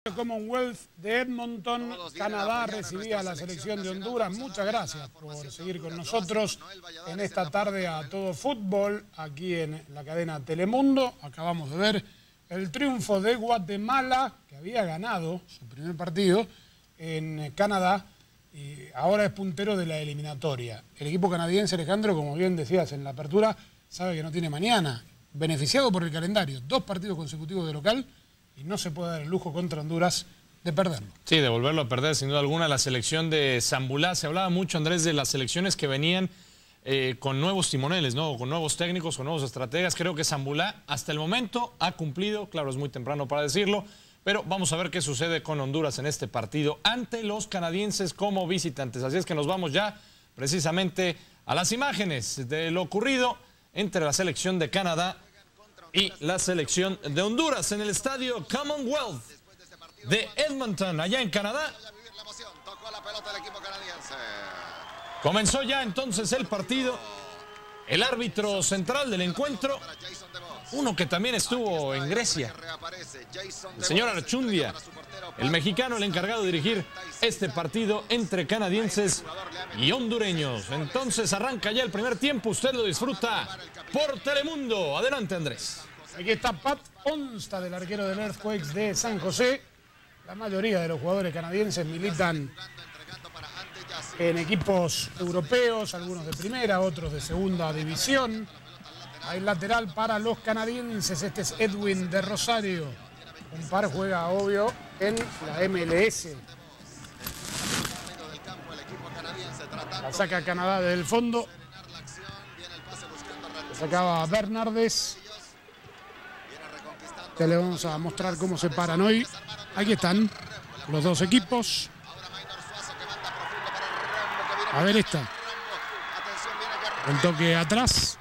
Commonwealth de Edmonton, Canadá recibía a la selección de Honduras. Muchas gracias por seguir con nosotros en esta tarde a todo fútbol aquí en la cadena Telemundo. Acabamos de ver el triunfo de Guatemala, que había ganado su primer partido en Canadá y ahora es puntero de la eliminatoria. El equipo canadiense, Alejandro, como bien decías en la apertura, sabe que no tiene mañana, beneficiado por el calendario, 2 partidos consecutivos de local, y no se puede dar el lujo contra Honduras de perderlo. Sí, de volverlo a perder, sin duda alguna, la selección de Zambulá. Se hablaba mucho, Andrés, de las selecciones que venían con nuevos timoneles, ¿no? Con nuevos técnicos, con nuevos estrategas. Creo que Zambulá, hasta el momento, ha cumplido. Claro, es muy temprano para decirlo, pero vamos a ver qué sucede con Honduras en este partido ante los canadienses como visitantes. Así es que nos vamos ya, precisamente, a las imágenes de lo ocurrido entre la selección de Canadá y la selección de Honduras en el estadio Commonwealth de Edmonton, allá en Canadá. Comenzó ya entonces el partido. El árbitro central del encuentro, uno que también estuvo en Grecia, el señor Archundia, el mexicano, el encargado de dirigir este partido entre canadienses y hondureños. Entonces arranca ya el primer tiempo, usted lo disfruta por Telemundo. Adelante, Andrés. Aquí está Pat Onstad, el arquero del Earthquakes de San José. La mayoría de los jugadores canadienses militan en equipos europeos, algunos de primera, otros de segunda división. Hay lateral para los canadienses, este es Edwin de Rosario. Un par juega, obvio, en la MLS. La saca Canadá del fondo. La sacaba Bernardes. Ya le vamos a mostrar cómo se paran hoy. Aquí están los dos equipos. A ver esta. El toque atrás.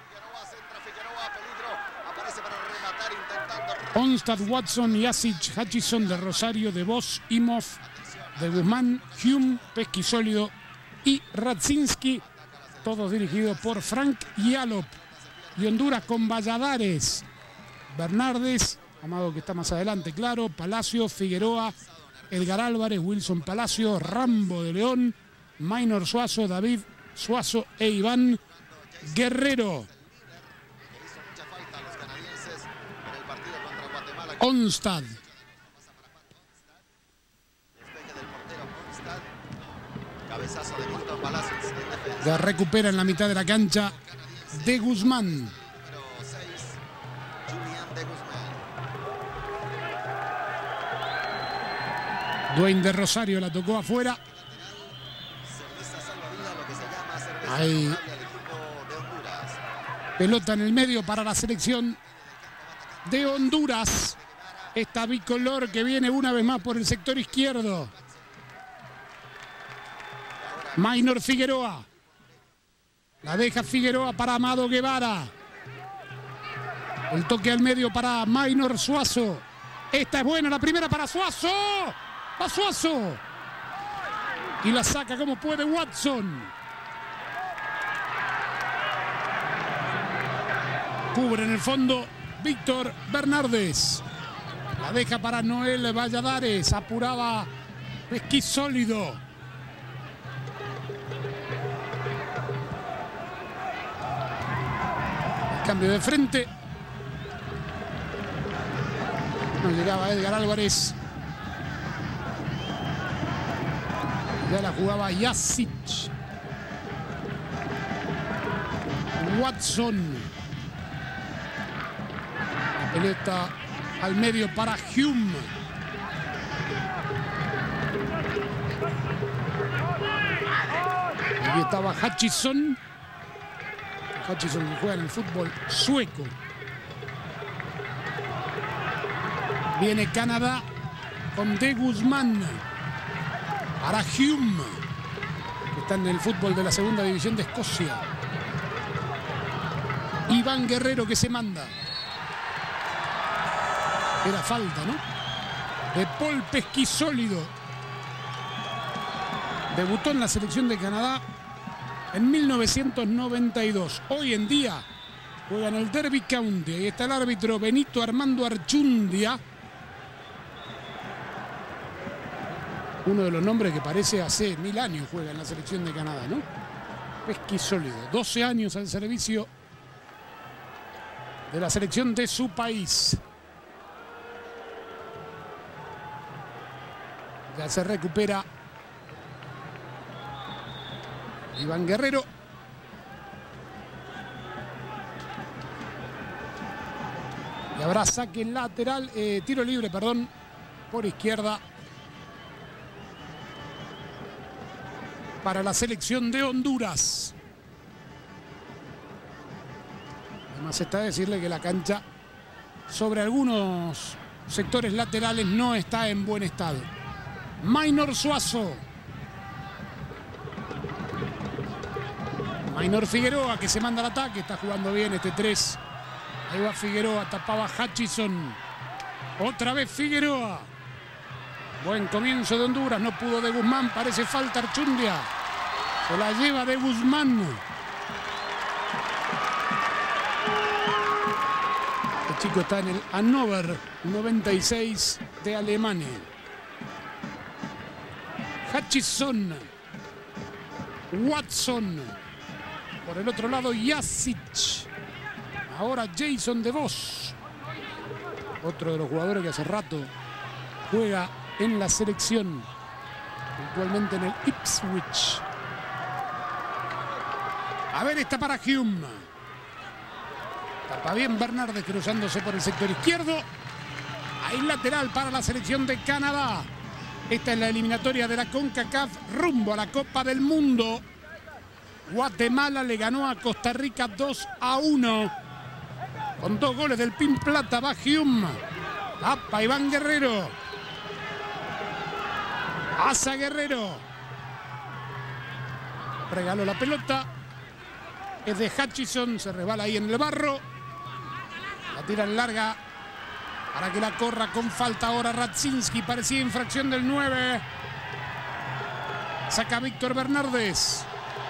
Onstad, Watson, Yasic, Hutchison de Rosario, de Vos, Imhoff, de Guzmán, Hume, Pesquisólido y Radzinski. Todos dirigidos por Frank Yalop. Y Honduras con Valladares, Bernardes, Amado que está más adelante, claro, Palacio, Figueroa, Edgar Álvarez, Wilson Palacio, Rambo de León, Maynor Suazo, David Suazo e Iván Guerrero. Onstad. La recupera en la mitad de la cancha de Guzmán. Dwayne de Rosario la tocó afuera. Hay pelota en el medio para la selección de Honduras. Esta bicolor que viene una vez más por el sector izquierdo. Maynor Figueroa. La deja Figueroa para Amado Guevara. El toque al medio para Maynor Suazo. Esta es buena, la primera para Suazo. Va Suazo. Y la saca como puede Watson. Cubre en el fondo Víctor Bernardes. La deja para Noel Valladares. Apuraba Pesquisólido. El cambio de frente. No llegaba Edgar Álvarez. Ya la jugaba Yasic. Watson. La pelota al medio para Hume. Aquí estaba Hutchison. Hutchison que juega en el fútbol sueco. Viene Canadá con De Guzmán. Para Hume, que está en el fútbol de la segunda división de Escocia. Iván Guerrero que se manda. Era falta, ¿no? De Paul Pesquisólido. Debutó en la selección de Canadá en 1992. Hoy en día juega en el Derby County. Ahí está el árbitro Benito Armando Archundia. Uno de los nombres que parece hace 1000 años juega en la selección de Canadá, ¿no? Pesqui sólido, 12 años al servicio de la selección de su país. Ya se recupera Iván Guerrero. Y habrá saque lateral, tiro libre, perdón, por izquierda para la selección de Honduras. Además está decirle que la cancha sobre algunos sectores laterales no está en buen estado. Maynor Suazo. Maynor Figueroa, que se manda al ataque, está jugando bien este 3. Ahí va Figueroa, tapaba Hutchison. Otra vez Figueroa. Buen comienzo de Honduras, no pudo de Guzmán, parece falta Archundia. Se la lleva de Guzmán. Este chico está en el Hannover 96 de Alemania. Hutchison. Watson. Por el otro lado, Jasic. Ahora Jason DeVos. Otro de los jugadores que hace rato juega en la selección. Actualmente en el Ipswich. A ver, está para Hume. Tapa bien Bernardes cruzándose por el sector izquierdo. Ahí lateral para la selección de Canadá. Esta es la eliminatoria de la CONCACAF rumbo a la Copa del Mundo. Guatemala le ganó a Costa Rica 2-1. Con 2 goles del Pin Plata. Va Hume. Tapa Iván Guerrero. Asa Guerrero. Regaló la pelota. Es de Hutchison. Se resbala ahí en el barro. La tiran larga para que la corra con falta ahora Radzinski. Parecía infracción del 9. Saca Víctor Bernardes.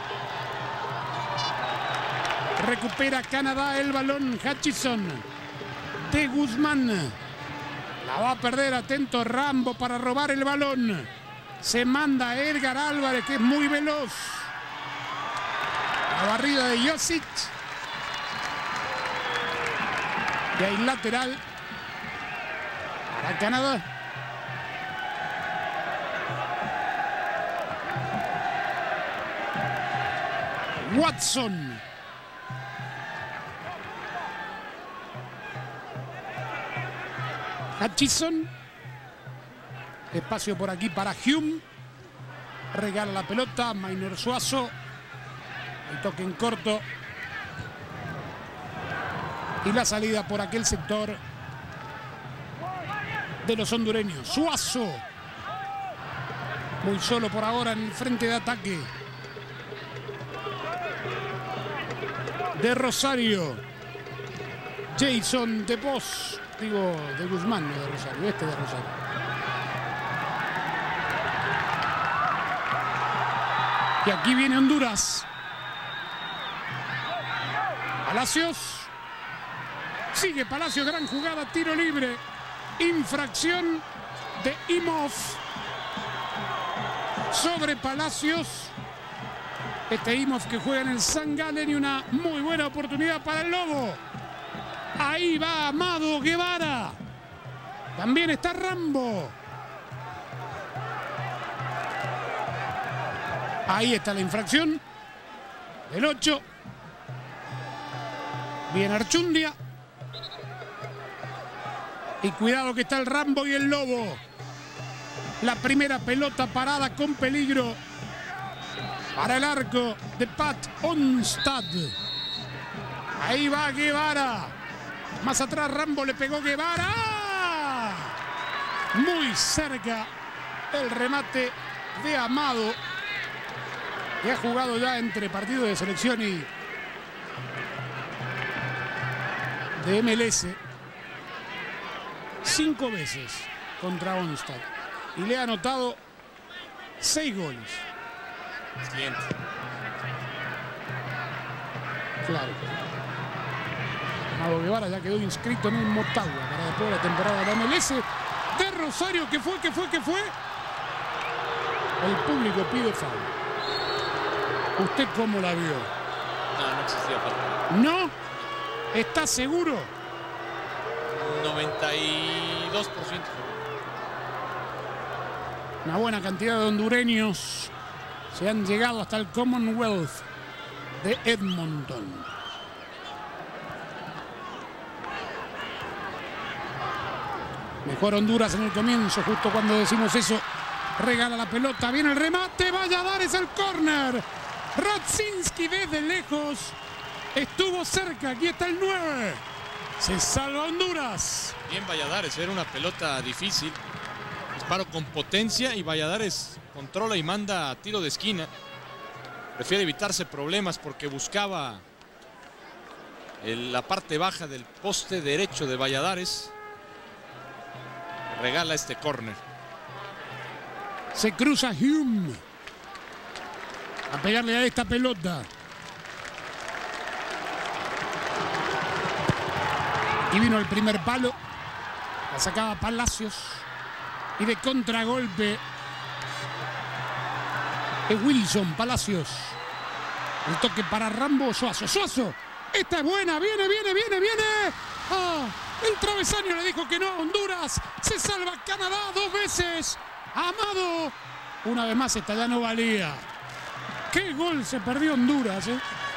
Recupera Canadá el balón. Hutchison. De Guzmán. La va a perder. Atento Rambo para robar el balón. Se manda a Edgar Álvarez, que es muy veloz. La barrida de Josic. Y ahí lateral para Canadá. Watson. Hutchison. Espacio por aquí para Hume. Regala la pelota. Maynor Suazo. El toque en corto. Y la salida por aquel sector de los hondureños. Suazo. Muy solo por ahora en el frente de ataque. De Rosario. Jason DeVos. Digo, de Guzmán, no de Rosario. Este de Rosario. Y aquí viene Honduras. Palacios. Sigue Palacios, gran jugada, tiro libre. Infracción de Imhoff sobre Palacios. Este Imhoff que juega en el St. Gallen y una muy buena oportunidad para el Lobo. Ahí va Amado Guevara. También está Rambo. Ahí está la infracción. El 8. Bien Archundia. Y cuidado que está el Rambo y el Lobo. La primera pelota parada con peligro para el arco de Pat Onstad. Ahí va Guevara. Más atrás Rambo, le pegó Guevara. Muy cerca el remate de Amado, que ha jugado ya entre partidos de selección y de MLS 5 veces contra Onstad y le ha anotado 6 goles. Siguiente. Claro. Amado Guevara ya quedó inscrito en un Motagua para después de la temporada de la MLS. De Rosario, que fue. El público pide foul. ¿Usted cómo la vio? No existía falta. ¿No? ¿Está seguro? 92%. Una buena cantidad de hondureños se han llegado hasta el Commonwealth de Edmonton. Mejor Honduras en el comienzo, justo cuando decimos eso, regala la pelota, viene el remate, Valladares el córner. Radzinski desde lejos, estuvo cerca, aquí está el 9. Se salva Honduras. Bien Valladares, era una pelota difícil. Disparo con potencia y Valladares controla y manda a tiro de esquina. Prefiere evitarse problemas porque buscaba la parte baja del poste derecho de Valladares. Regala este córner. Se cruza Hume a pegarle a esta pelota. Y vino el primer palo. La sacaba Palacios. Y de contragolpe de Wilson Palacios. El toque para Rambo. Suazo. Suazo. Esta es buena. Viene. ¡Ah! El travesaño le dijo que no. Honduras se salva. Canadá 2 veces. Amado. Una vez más esta ya no valía. ¡Qué gol se perdió Honduras!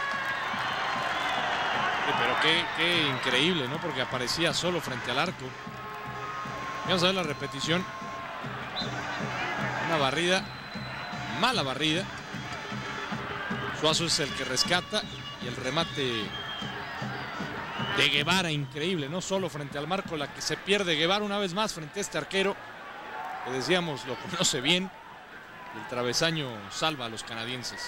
Pero qué increíble, ¿no? Porque aparecía solo frente al arco. Vamos a ver la repetición. Una barrida. Mala barrida. Suazo es el que rescata. Y el remate de Guevara, increíble, ¿no? Solo frente al marco, la que se pierde Guevara una vez más frente a este arquero, que decíamos lo conoce bien. El travesaño salva a los canadienses.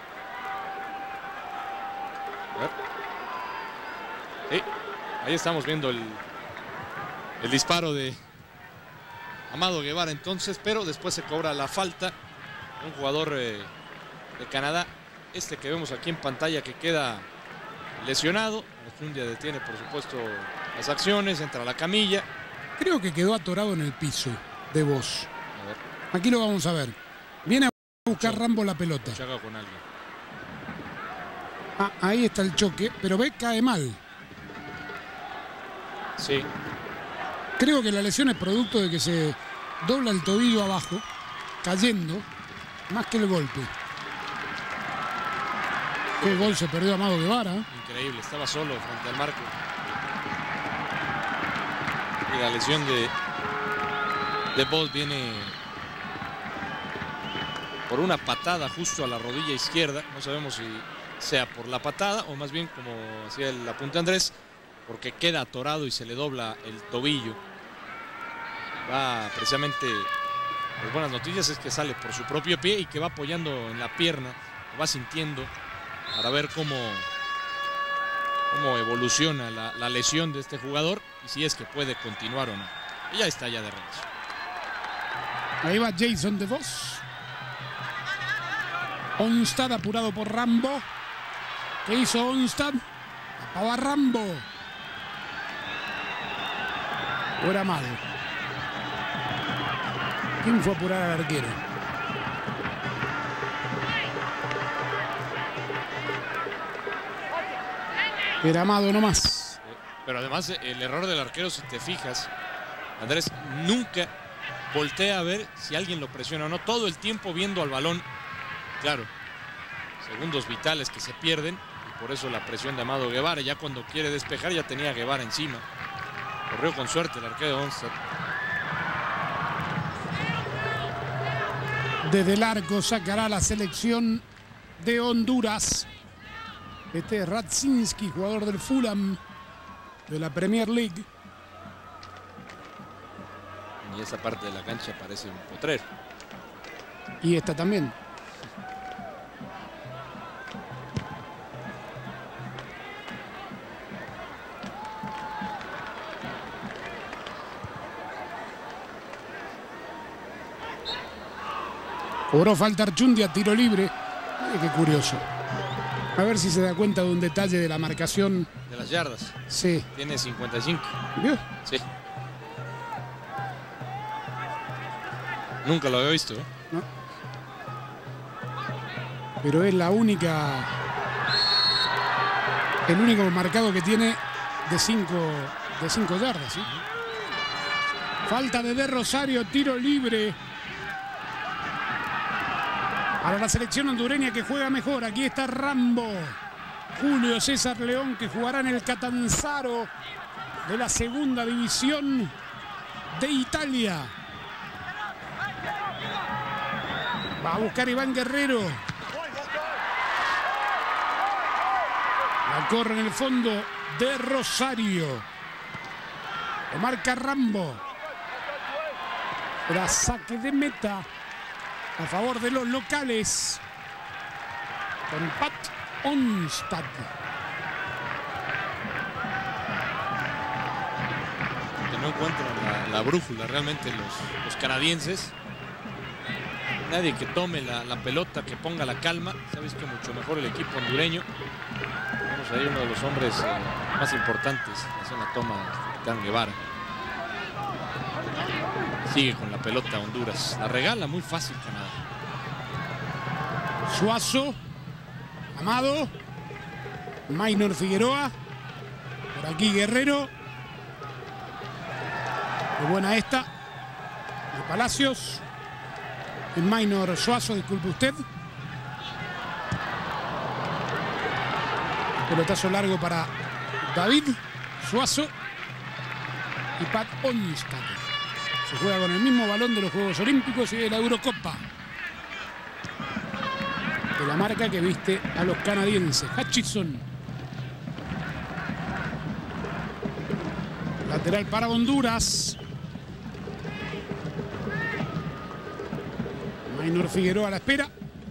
A ver. Sí, ahí estamos viendo el disparo de Amado Guevara entonces, pero después se cobra la falta. Un jugador de Canadá, este que vemos aquí en pantalla, que queda lesionado. Archundia detiene por supuesto las acciones, entra a la camilla. Creo que quedó atorado en el piso de Voz. A ver. Aquí lo vamos a ver. Viene a buscar Rambo la pelota. Chaga con alguien. Ah, ahí está el choque, pero ve, cae mal. Sí. Creo que la lesión es producto de que se dobla el tobillo abajo, cayendo, más que el golpe. Qué gol se perdió Amado Guevara. Increíble, estaba solo frente al marco. Y la lesión de Bolt viene por una patada justo a la rodilla izquierda. No sabemos si sea por la patada o más bien, como hacía el apunte Andrés, porque queda atorado y se le dobla el tobillo. Va precisamente, las buenas noticias es que sale por su propio pie y que va apoyando en la pierna, va sintiendo para ver cómo evoluciona la lesión de este jugador y si es que puede continuar o no. Y ya está ya de regreso. Ahí va Jason DeVos. Onstad apurado por Rambo. ¿Qué hizo Onstad? Tapaba Rambo. Fuera Amado. ¿Quién fue a apurar al arquero? Era Amado nomás. Pero además el error del arquero, si te fijas, Andrés, nunca voltea a ver si alguien lo presiona o no. Todo el tiempo viendo al balón. Claro, segundos vitales que se pierden. Y por eso la presión de Amado Guevara. Ya cuando quiere despejar ya tenía a Guevara encima. Corrió con suerte el arquero de Onstad. Desde el arco sacará la selección de Honduras. Este es Radzinski, jugador del Fulham de la Premier League. Y esa parte de la cancha parece un potrero. Y esta también. Cobró falta Archundia, tiro libre. Qué curioso. A ver si se da cuenta de un detalle de la marcación. De las yardas. Sí. Tiene 55. ¿Vio? Sí. Nunca lo había visto, ¿eh? No. pero es el único marcado que tiene de 5 yardas, ¿sí? Falta de Rosario, tiro libre para la selección hondureña que juega mejor. Aquí está Rambo, Julio César León, que jugará en el Catanzaro de la segunda división de Italia. Va a buscar Iván Guerrero. La corre en el fondo de Rosario. Lo marca Rambo. Era saque de meta a favor de los locales con Pat Onstad. Que no encuentran la brújula realmente los canadienses. Nadie que tome la pelota, que ponga la calma. Se ha visto mucho mejor el equipo hondureño. Vamos ahí, uno de los hombres más importantes. Hace una toma Dan Guevara. Sigue con la pelota Honduras. La regala muy fácil Canadá. Suazo, Amado, Maynor Figueroa. Por aquí Guerrero. Muy buena esta. De Palacios. El Maynor Suazo, disculpe usted. Pelotazo largo para David Suazo y Pat Onstad. Se juega con el mismo balón de los Juegos Olímpicos y de la Eurocopa. De la marca que viste a los canadienses. Hutchison. Lateral para Honduras. Maynor Figueroa a la espera.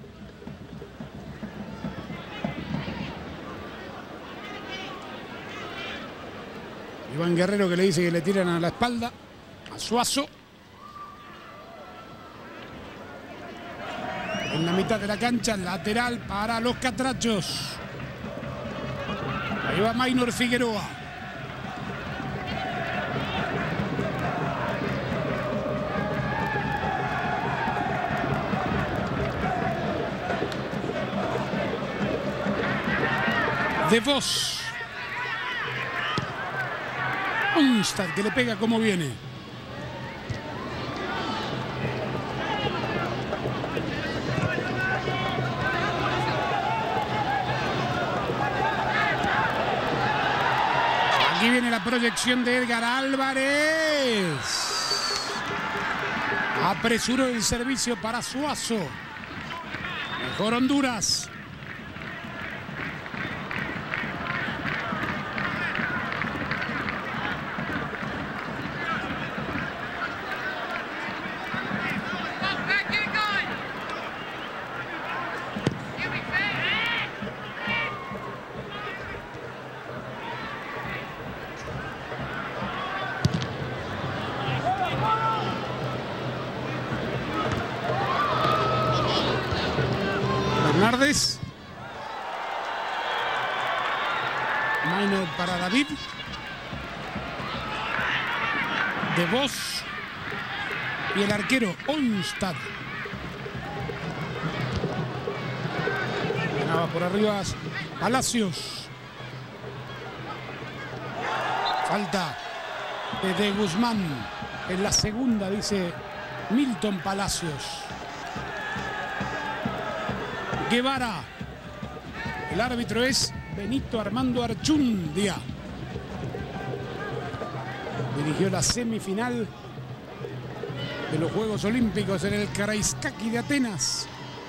Iván Guerrero que le dice que le tiran a la espalda a Suazo. En la mitad de la cancha, lateral para los catrachos. Ahí va Maynor Figueroa. De Vos. Onstad que le pega como viene. Aquí viene la proyección de Edgar Álvarez. Apresuró el servicio para Suazo. Mejor Honduras. Hernández. Maynor para David. De Vos. Y el arquero Onstad. Ganaba por arriba Palacios. Falta de Guzmán. En la segunda, dice Milton Palacios. Guevara. El árbitro es Benito Armando Archundia. Dirigió la semifinal de los Juegos Olímpicos en el Karaiskaki de Atenas.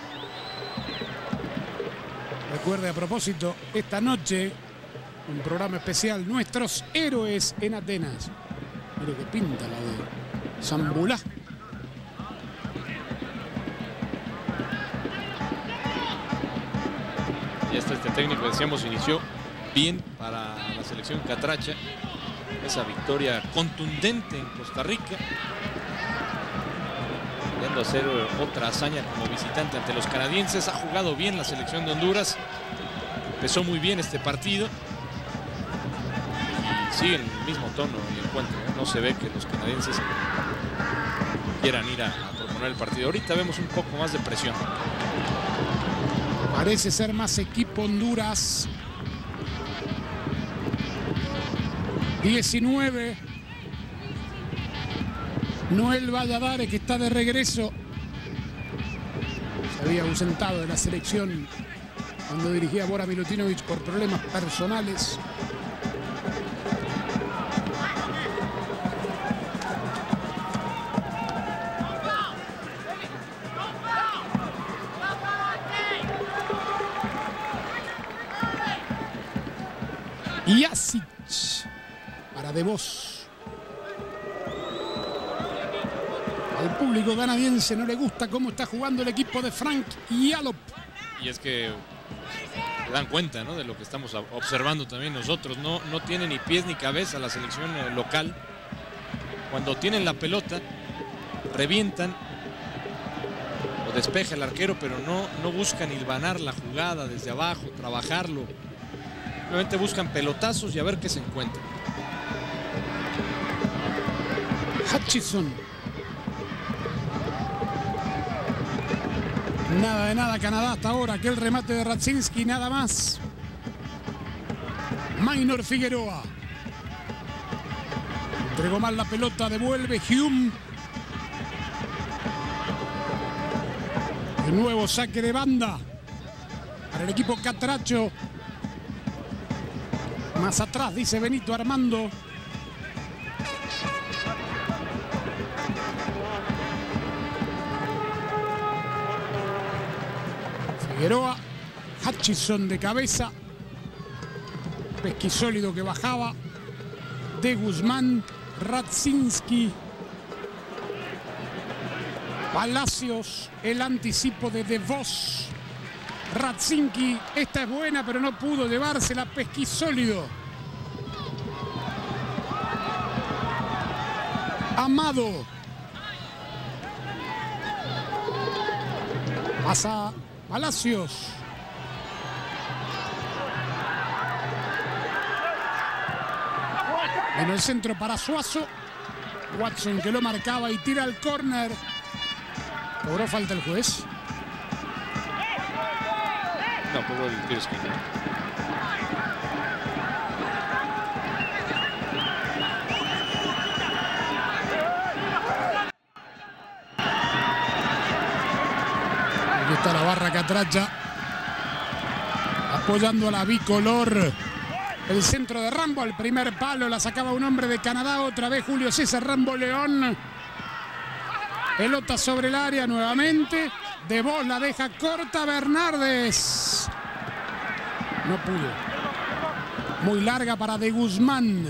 Recuerde a propósito, esta noche un programa especial, Nuestros Héroes en Atenas. Mire que pinta la de Zambulá. Este técnico, decíamos, inició bien para la selección catracha. Esa victoria contundente en Costa Rica. Queriendo hacer otra hazaña como visitante ante los canadienses. Ha jugado bien la selección de Honduras. Empezó muy bien este partido. Y sigue en el mismo tono el encuentro. No se ve que los canadienses quieran ir a proponer el partido. Ahorita vemos un poco más de presión. Parece ser más equipo Honduras. 19. Noel Valladares, que está de regreso. Se había ausentado de la selección cuando dirigía a Bora Milutinovic por problemas personales. Jasic para De Vos. Al público canadiense no le gusta cómo está jugando el equipo de Frank Yallop. Y es que se dan cuenta, ¿no?, de lo que estamos observando también nosotros. No tiene ni pies ni cabeza la selección local. Cuando tienen la pelota, revientan o despeja el arquero, pero no buscan hilvanar la jugada desde abajo, trabajarlo. Simplemente buscan pelotazos y a ver qué se encuentra. Hutchison. Nada de nada Canadá hasta ahora. Aquel remate de Radzinski, nada más. Maynor Figueroa. Entregó mal la pelota, devuelve Hume. De nuevo saque de banda para el equipo catracho. Más atrás, dice Benito Armando. Figueroa, Hutchison de cabeza. Pesquisólido que bajaba. De Guzmán, Radzinski. Palacios, el anticipo de De Vos. Radzinski, esta es buena, pero no pudo llevársela. Pesquisólido. Amado. Pasa Palacios. En el centro para Suazo. Watson, que lo marcaba y tira al córner. ¿Cobró falta el juez? No, cobró el tiro esquina. Aquí está la barra catracha. Apoyando a la bicolor. El centro de Rambo al primer palo. La sacaba un hombre de Canadá. Otra vez Julio César Rambo León. Pelota sobre el área nuevamente. De Vos la deja corta. Bernardes. No pudo. Muy larga para De Guzmán.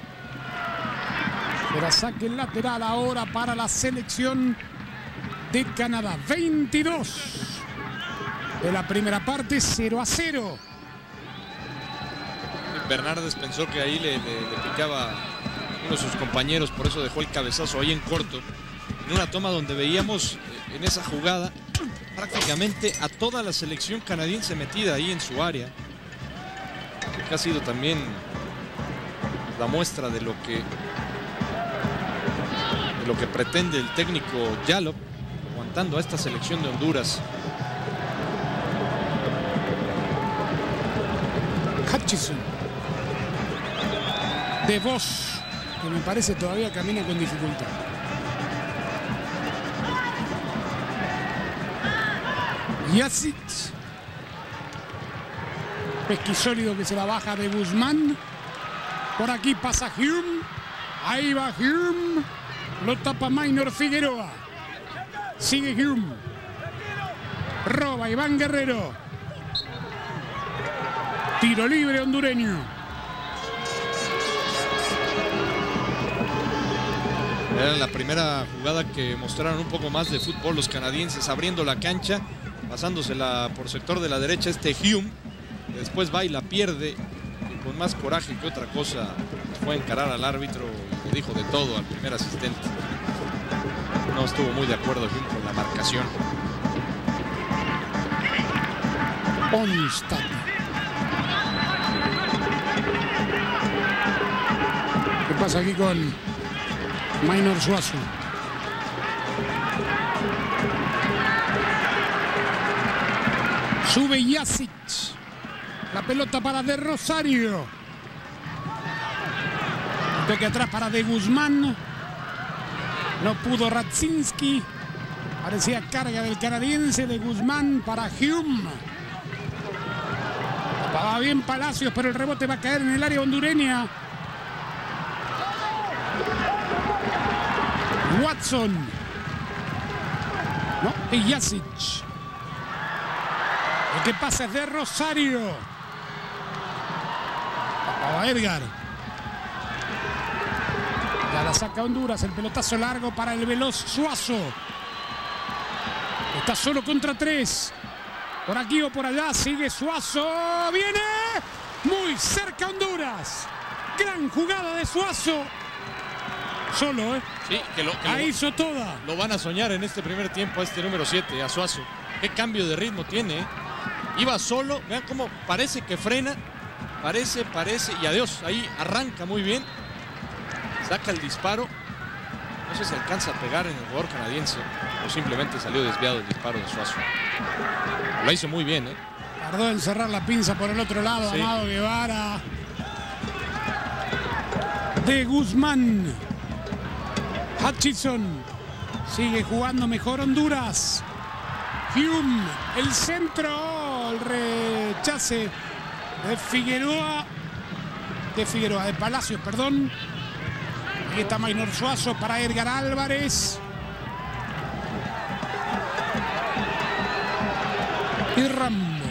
Pero saque lateral ahora para la selección de Canadá. 22 de la primera parte, 0-0. Bernardes pensó que ahí le picaba uno de sus compañeros, por eso dejó el cabezazo ahí en corto. En una toma donde veíamos en esa jugada prácticamente a toda la selección canadiense metida ahí en su área. Que ha sido también la muestra de lo que pretende el técnico Yallop, aguantando a esta selección de Honduras. Hutchison. De Vos, que me parece todavía camina con dificultad. Jasic. Pesquisólido que se la baja de Guzmán. Por aquí pasa Hume. Ahí va Hume. Lo tapa Maynor Figueroa. Sigue Hume. Roba Iván Guerrero. Tiro libre hondureño. Era la primera jugada que mostraron un poco más de fútbol los canadienses, abriendo la cancha, pasándosela por sector de la derecha Hume. Después va y la pierde, y con más coraje que otra cosa fue a encarar al árbitro y le dijo de todo al primer asistente. No estuvo muy de acuerdo Hume con la marcación. Onstad. ¿Qué pasa aquí con Maynor Suazo? Sube Jasic. La pelota para De Rosario. Toque atrás para De Guzmán. No pudo Radzinski. Parecía carga del canadiense. De Guzmán para Hume. Va bien Palacios, pero el rebote va a caer en el área hondureña. Watson. No, y Jasic. El que pasa es De Rosario. Para Edgar. Ya la saca Honduras. El pelotazo largo para el veloz Suazo. Está solo contra 3. Por aquí o por allá sigue Suazo. Viene. Muy cerca Honduras. Gran jugada de Suazo. Solo, ¿eh? Sí, la hizo toda. Lo van a soñar en este primer tiempo a este número 7, a Suazo. Qué cambio de ritmo tiene, ¿eh? Iba solo. Vean cómo parece que frena. Parece. Y adiós. Ahí arranca muy bien. Saca el disparo. No sé si alcanza a pegar en el jugador canadiense o simplemente salió desviado el disparo de Suazo. Lo hizo muy bien, ¿eh? Tardó en cerrar la pinza por el otro lado. Sí. Amado Guevara. De Guzmán. Hutchison. Sigue jugando mejor Honduras. Hume. El centro. El rechace de Figueroa. De Palacios, perdón. Aquí está Maynor Suazo para Edgar Álvarez. Y Rambo.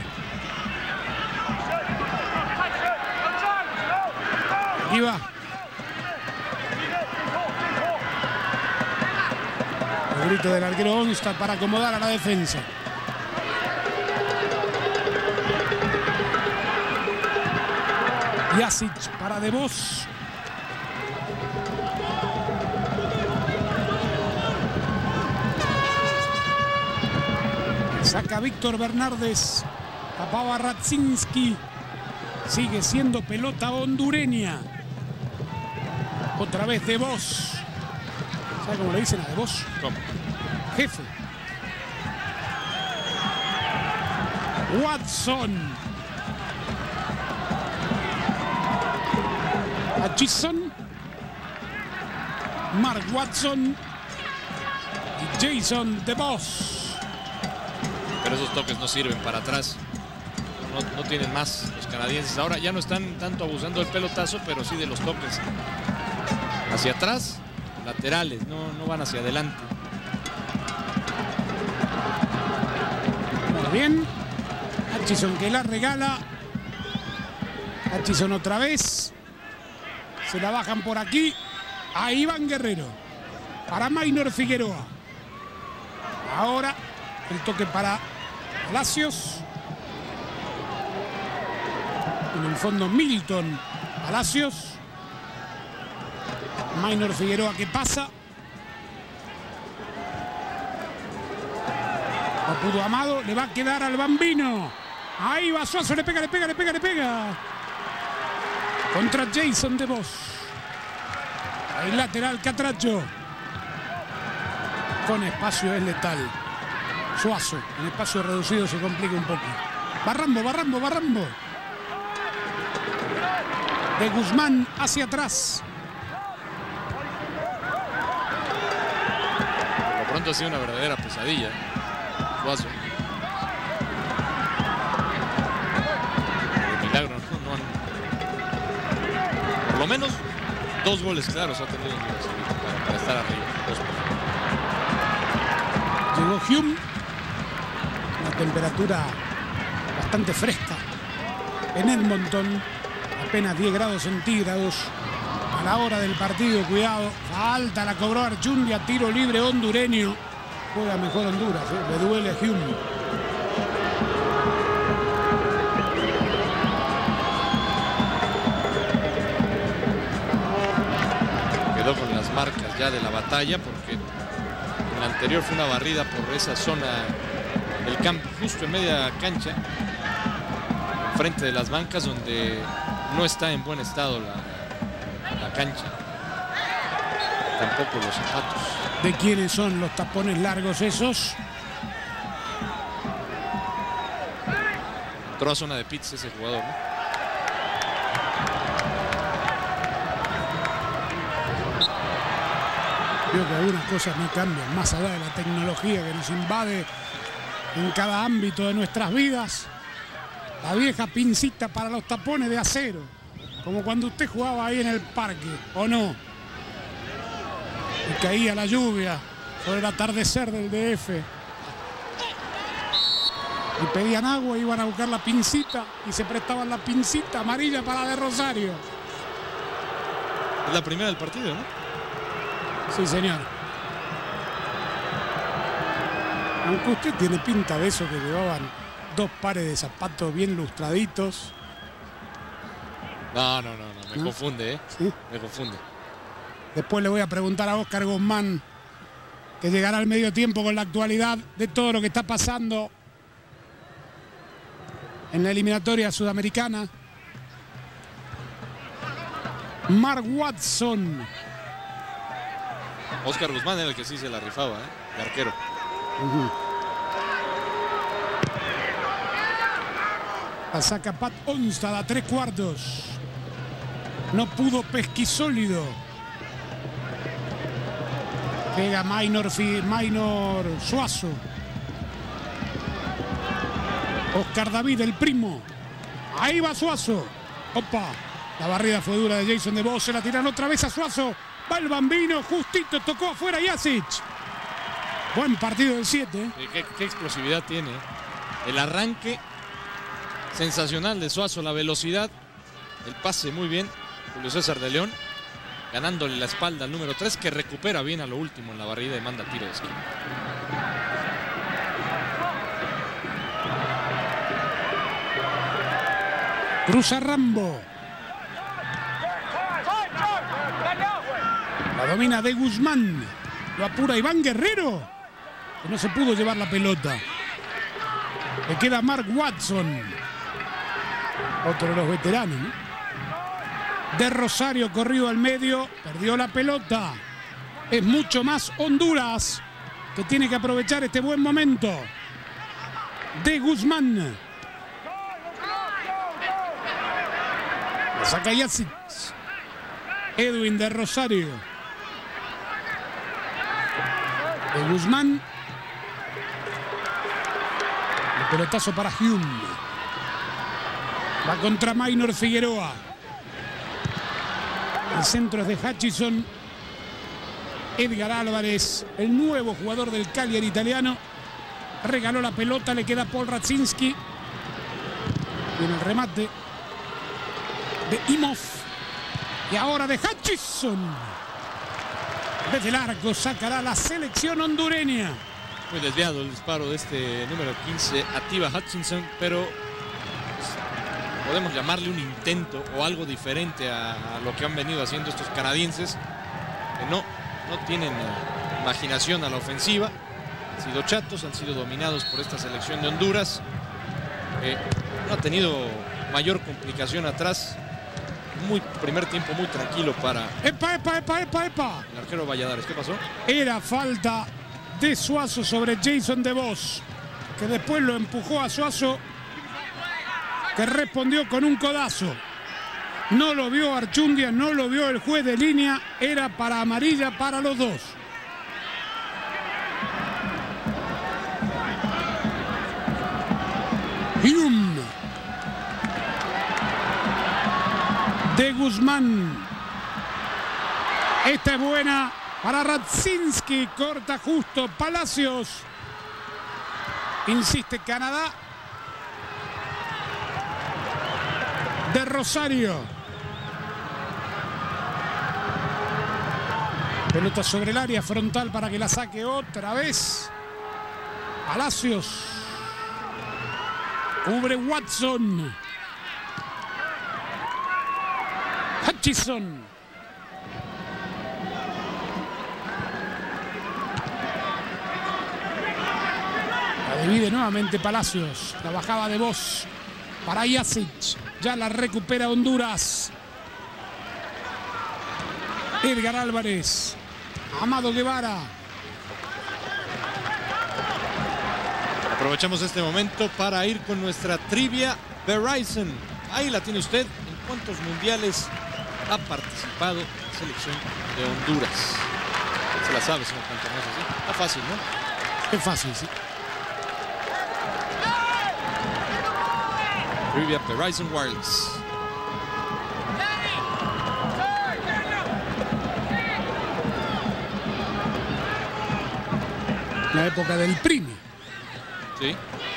Aquí va. El grito del arquero Onstad para acomodar a la defensa. Jasic para De Vos. Saca Víctor Bernardes. Tapaba Radzinski. Sigue siendo pelota hondureña. Otra vez De Vos. ¿Sabe cómo le dicen a De Vos? ¿Cómo? Jefe. Watson. Hutchison. Mark Watson. Y Jason De Vos. Pero esos toques no sirven para atrás. No tienen más los canadienses. Ahora ya no están tanto abusando del pelotazo, pero sí de los toques hacia atrás, laterales, no van hacia adelante. Muy bien. Hutchison que la regala. Hutchison otra vez. Se la bajan por aquí. A Iván Guerrero. Para Maynor Figueroa. Ahora el toque para Palacios. En el fondo Milton Palacios. Maynor Figueroa que pasa. No pudo Amado. Le va a quedar al Bambino. Ahí va Suazo. Le pega. Contra Jason De Vos. Ahí lateral Catracho. Con espacio es letal. Suazo, en espacio reducido se complica un poco. Barrambo. De Guzmán hacia atrás. Por lo pronto ha sido una verdadera pesadilla. Suazo. De milagro, no han... Por lo menos 2 goles claros ha tenido para estar arriba. 2. Llegó Hume. Una temperatura bastante fresca en Edmonton. Apenas 10 grados centígrados a la hora del partido. Cuidado. Falta la cobró Archundia. Tiro libre hondureño. Juega mejor Honduras. Le duele a Hume. Quedó con las marcas ya de la batalla porque en la anterior fue una barrida por esa zona del campo, justo en media cancha, frente de las bancas, donde no está en buen estado la cancha. Tampoco los zapatos. ¿De quiénes son los tapones largos esos? Entró a zona de pits ese jugador, ¿no? Creo que algunas cosas no cambian, más allá de la tecnología que nos invade en cada ámbito de nuestras vidas. La vieja pincita para los tapones de acero, como cuando usted jugaba ahí en el parque, ¿o no? Y caía la lluvia sobre el atardecer del DF. Y pedían agua, iban a buscar la pincita y se prestaban la pincita amarilla para de Rosario. Es la primera del partido, ¿no? Sí, señor. Aunque usted tiene pinta de eso que llevaban 2 pares de zapatos bien lustraditos. No, me confunde, ¿eh? ¿Sí? Me confunde. Después le voy a preguntar a Óscar Guzmán, que llegará al medio tiempo con la actualidad de todo lo que está pasando en la eliminatoria sudamericana. Mark Watson. Óscar Guzmán era el que sí se la rifaba, ¿eh? De arquero. La saca Pat Onstad a 3/4. No pudo Pesquisólido. Pega Minor Suazo. Oscar David, el primo. Ahí va Suazo. Opa. La barrida fue dura de Jason DeVos. Se la tiran otra vez a Suazo. Va el Bambino. Justito tocó afuera Jasic. Buen partido del 7. Qué explosividad tiene. El arranque sensacional de Suazo. La velocidad. El pase muy bien. Julio César de León. Ganándole la espalda al número 3, que recupera bien a lo último en la barrida y manda tiro de esquina. Cruza Rambo. La domina de Guzmán. Lo apura Iván Guerrero, que no se pudo llevar la pelota. Le queda Mark Watson. Otro de los veteranos, ¿no? De Rosario corrido al medio, perdió la pelota. Es mucho más Honduras, que tiene que aprovechar este buen momento. De Guzmán. La saca Jasic. Edwin de Rosario. De Guzmán. El pelotazo para Hume. Va contra Minor Figueroa. El centro es de Hutchison. Edgar Álvarez, el nuevo jugador del Cagliari italiano, regaló la pelota, le queda Paul Radzinski. Viene el remate de Imhoff. Y ahora de Hutchison. Desde el arco sacará la selección hondureña. Muy desviado el disparo de este número 15, Atiba Hutchinson, pero podemos llamarle un intento o algo diferente a lo que han venido haciendo estos canadienses, que no tienen imaginación a la ofensiva. Han sido chatos, han sido dominados por esta selección de Honduras. No ha tenido mayor complicación atrás. Primer tiempo muy tranquilo para ¡Epa! el arquero Valladares. ¿Qué pasó? Era falta de Suazo sobre Jason DeVos, que después lo empujó a Suazo, que respondió con un codazo. No lo vio Archundia, no lo vio el juez de línea. Era para amarilla para los dos. Hume. De Guzmán. Esta es buena para Radzinski. Corta justo Palacios. Insiste Canadá. De Rosario. Pelota sobre el área frontal para que la saque otra vez. Palacios. Cubre Watson. Hutchison. La divide nuevamente Palacios. La bajaba de voz para Jasic. Ya la recupera Honduras. Edgar Álvarez. Amado Guevara. Aprovechamos este momento para ir con nuestra trivia Verizon. Ahí la tiene usted. ¿En cuántos mundiales ha participado la selección de Honduras? Se la sabe, señor Cantones, así. Está fácil, ¿no? Es fácil, sí. Trivia Verizon Wireless. La época del Primi, Sí.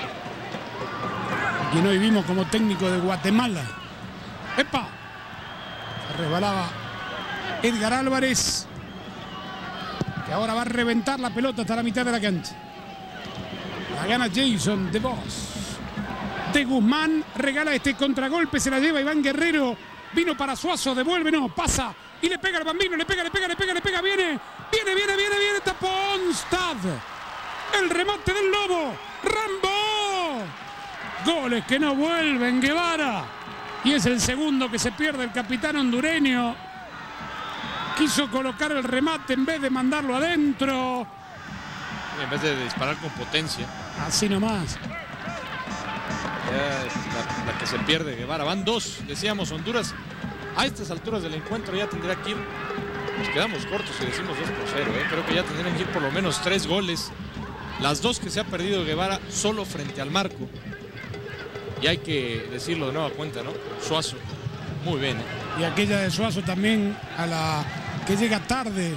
quien hoy vimos como técnico de Guatemala. ¡Epa! Se resbalaba Edgar Álvarez, que ahora va a reventar la pelota hasta la mitad de la cancha. La gana Jason DeVos. De Guzmán regala este contragolpe, se la lleva Iván Guerrero. Vino para Suazo, devuelve, no, pasa. Y le pega al Bambino, le pega, viene. Tapó Onstad. El remate del Lobo. Rambo. Goles que no vuelven, Guevara. Y es el segundo que se pierde el capitán hondureño. Quiso colocar el remate en vez de mandarlo adentro. En vez de disparar con potencia. Así nomás. La que se pierde Guevara. Van dos, decíamos, Honduras. A estas alturas del encuentro ya tendrá que ir. Nos quedamos cortos y decimos 2-0. Creo que ya tendrán que ir por lo menos 3 goles. Las dos que se ha perdido Guevara solo frente al marco. Y hay que decirlo de nueva cuenta, ¿no? Suazo, muy bien. Y aquella de Suazo también, a la que llega tarde.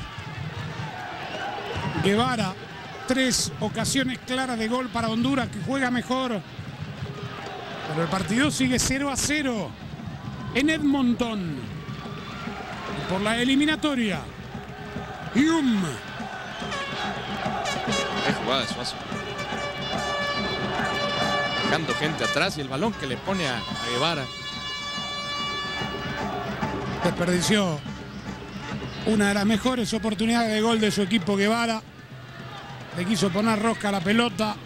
Guevara, 3 ocasiones claras de gol para Honduras, que juega mejor. Pero el partido sigue 0-0 en Edmonton. Y por la eliminatoria, Hume. Qué jugada de Suazo. Dejando gente atrás y el balón que le pone a Guevara. Desperdició una de las mejores oportunidades de gol de su equipo Guevara. Le quiso poner rosca a la pelota.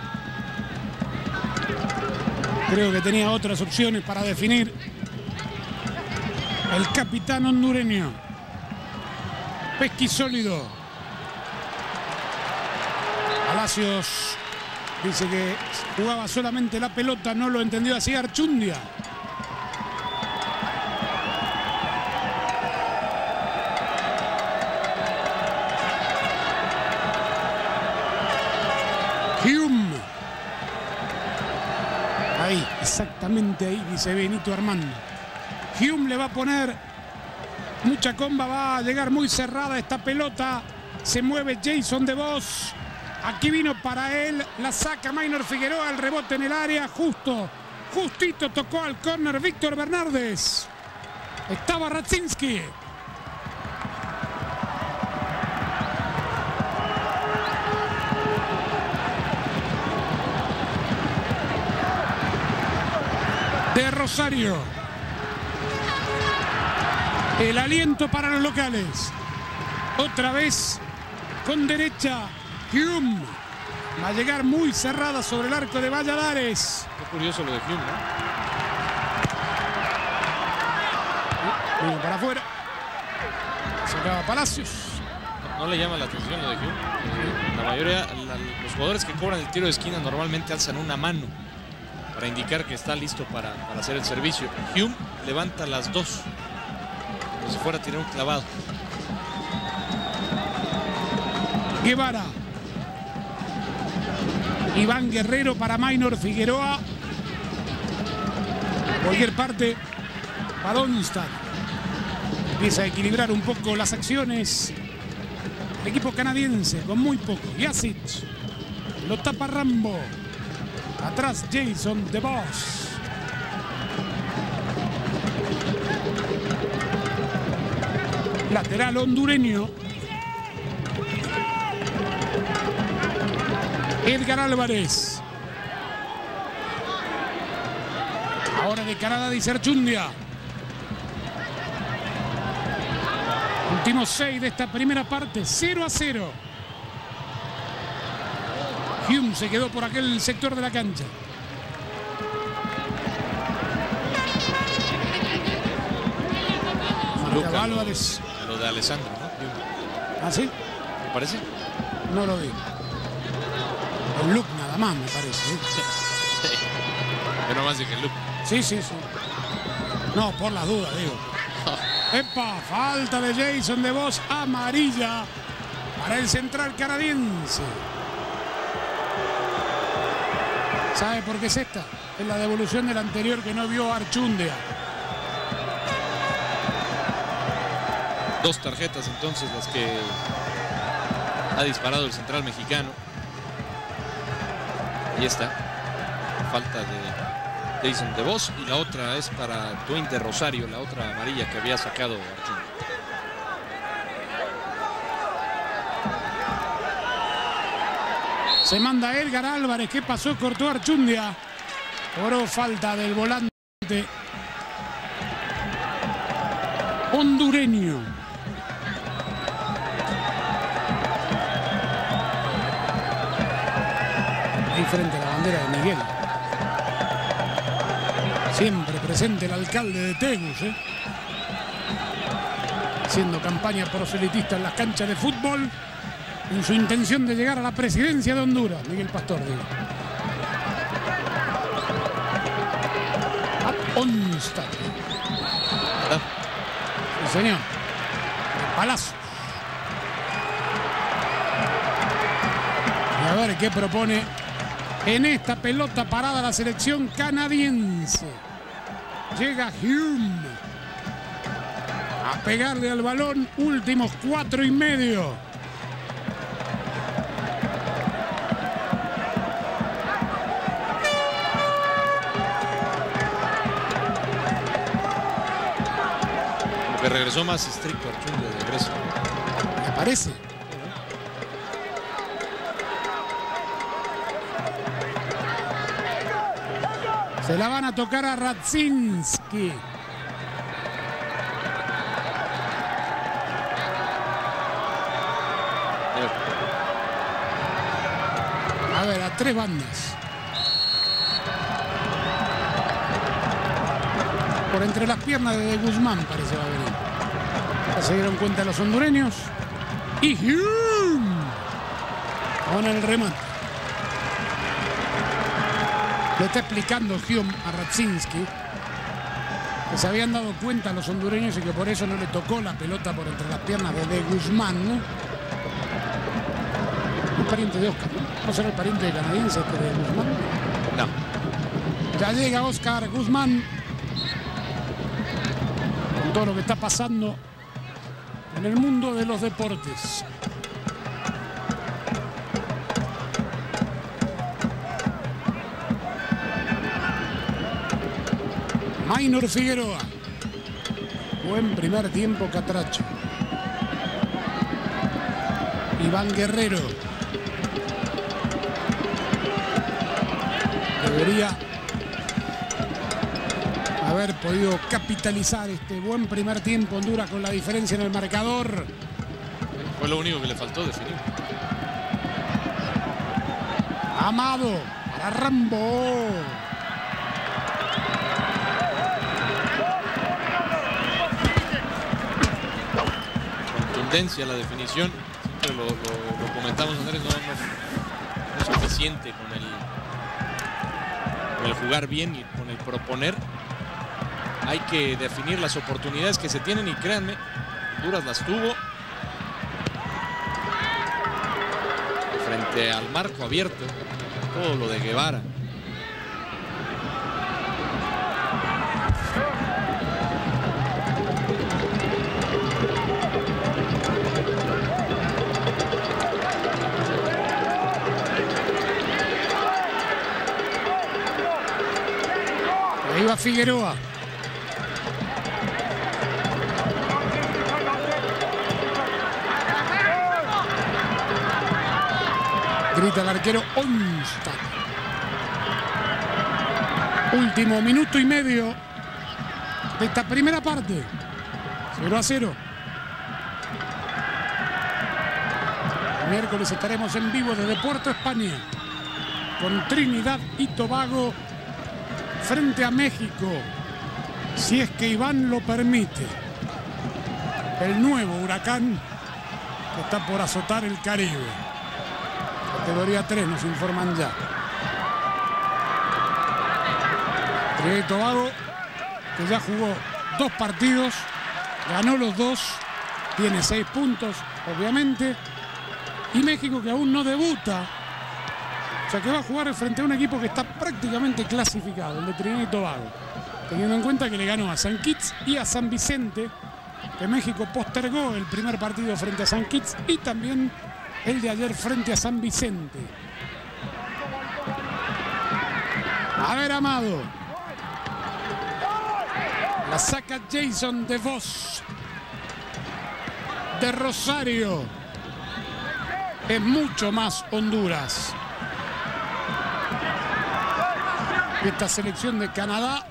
Creo que tenía otras opciones para definir. El capitán hondureño. Pesquisólido. Palacios dice que jugaba solamente la pelota, no lo entendió así Archundia. Hume. Ahí, exactamente ahí, dice Benito Armando. Hume le va a poner mucha comba, va a llegar muy cerrada esta pelota. Se mueve Jason DeVos. Aquí vino para él, la saca Maynor Figueroa, el rebote en el área, justito tocó al córner Víctor Bernardes. Estaba Radzinski. De Rosario. El aliento para los locales. Otra vez con derecha. Hume va a llegar muy cerrada sobre el arco de Valladares. Qué curioso lo de Hume, ¿no? Viene para afuera. Sacaba Palacios. No le llama la atención lo de Hume. La mayoría, los jugadores que cobran el tiro de esquina normalmente alzan una mano para indicar que está listo para hacer el servicio. Hume levanta las dos, como si fuera a tirar un clavado. Guevara. Iván Guerrero para Maynor Figueroa. Cualquier parte para Onstad. Empieza a equilibrar un poco las acciones. El equipo canadiense con muy poco. Jasic. Lo tapa Rambo. Atrás Jason DeVos. Lateral hondureño. Edgar Álvarez. Ahora de Canadá dice Archundia. Últimos 6 de esta primera parte. 0-0. Hume se quedó por aquel sector de la cancha. Luca, Álvarez. Lo de Alessandro, ¿no? ¿Ah, sí? ¿Me parece? No lo vi. El look nada más, me parece. Pero más dije Luke. Sí. No, por las dudas, digo. ¡Epa! Falta de Jason DeVos, amarilla para el central canadiense. ¿Sabe por qué es esta? Es la devolución del anterior que no vio Archundia. 2 tarjetas entonces las que ha disparado el central mexicano. Ahí está. Falta de Jason DeVos y la otra es para Dwayne de Rosario, la otra amarilla que había sacado Archundia. Se manda Edgar Álvarez. ¿Qué pasó? Cortó Archundia. Cobró falta del volante hondureño. Ahí frente a la bandera de Miguel. Siempre presente el alcalde de Tegus, haciendo campaña proselitista en las canchas de fútbol en su intención de llegar a la presidencia de Honduras. Miguel Pastor, digo. A Onstad. Sí, señor. Palazos. Y a ver qué propone en esta pelota parada la selección canadiense. Llega Hume a pegarle al balón. Últimos 4,5. Que regresó más estricto Archundia de regreso. Me parece. Se la van a tocar a Radzinski. A ver, a 3 bandas. Por entre las piernas de Guzmán parece va a venir. Ya se dieron cuenta los hondureños. Y Hume con el remate. Le está explicando Hume a Radzinski que se habían dado cuenta los hondureños y que por eso no le tocó la pelota por entre las piernas de Guzmán, ¿no? Un pariente de Oscar, ¿no? ¿No será el pariente canadiense este de Guzmán? No. Ya llega Oscar Guzmán. Con todo lo que está pasando en el mundo de los deportes. Maynor Figueroa. Buen primer tiempo Catracho. Iván Guerrero. Debería haber podido capitalizar este buen primer tiempo Honduras con la diferencia en el marcador. Fue lo único que le faltó definir. Amado para Rambo. Contundencia la definición. Siempre lo comentamos, Andrés, no es suficiente con el jugar bien y con el proponer. Hay que definir las oportunidades que se tienen y créanme, Honduras las tuvo frente al marco abierto. Todo lo de Guevara. Ahí va Figueroa. Grita el arquero Onstad. Último minuto y medio de esta primera parte. 0-0. El miércoles estaremos en vivo desde Puerto España con Trinidad y Tobago frente a México, si es que Iván lo permite. El nuevo huracán que está por azotar el Caribe. Categoría 3, nos informan ya. Trinidad y Tobago, que ya jugó 2 partidos, ganó los 2, tiene 6 puntos, obviamente. Y México, que aún no debuta, o sea que va a jugar frente a un equipo que está prácticamente clasificado, el de Trinidad y Tobago. Teniendo en cuenta que le ganó a San Kitts y a San Vicente, que México postergó el primer partido frente a San Kitts y también el de ayer frente a San Vicente. A ver, Amado. La saca Jason DeVos de Rosario. Es mucho más Honduras. Esta selección de Canadá.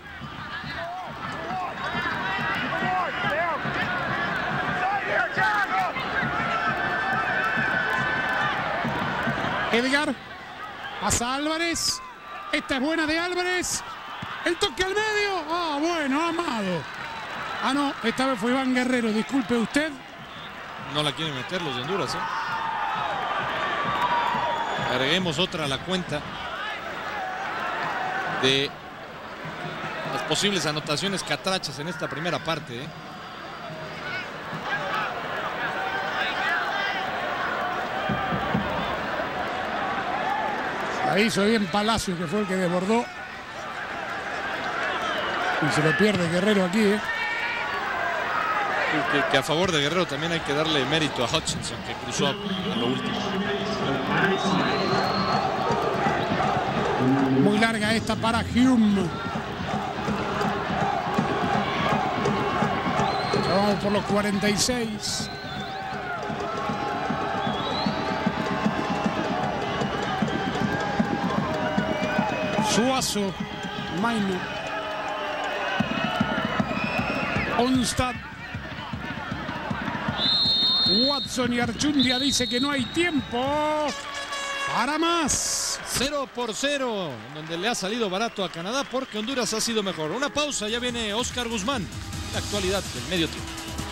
Edgar. Pasa Álvarez. Esta es buena de Álvarez. El toque al medio. Ah, bueno, Amado. Ah, no, esta vez fue Iván Guerrero. Disculpe usted. No la quieren meter los de Honduras, ¿eh? Agreguemos otra a la cuenta de las posibles anotaciones catrachas en esta primera parte, ¿eh? La hizo bien Palacio, que fue el que desbordó. Y se lo pierde Guerrero aquí, ¿eh? Que a favor de Guerrero también hay que darle mérito a Hutchinson, que cruzó a lo último. Muy larga esta para Hume. Ya vamos por los 46. Suazo, Maino, Onstad, Watson y Archundia dice que no hay tiempo para más. 0-0, donde le ha salido barato a Canadá porque Honduras ha sido mejor. Una pausa, ya viene Oscar Guzmán, la actualidad del medio tiempo.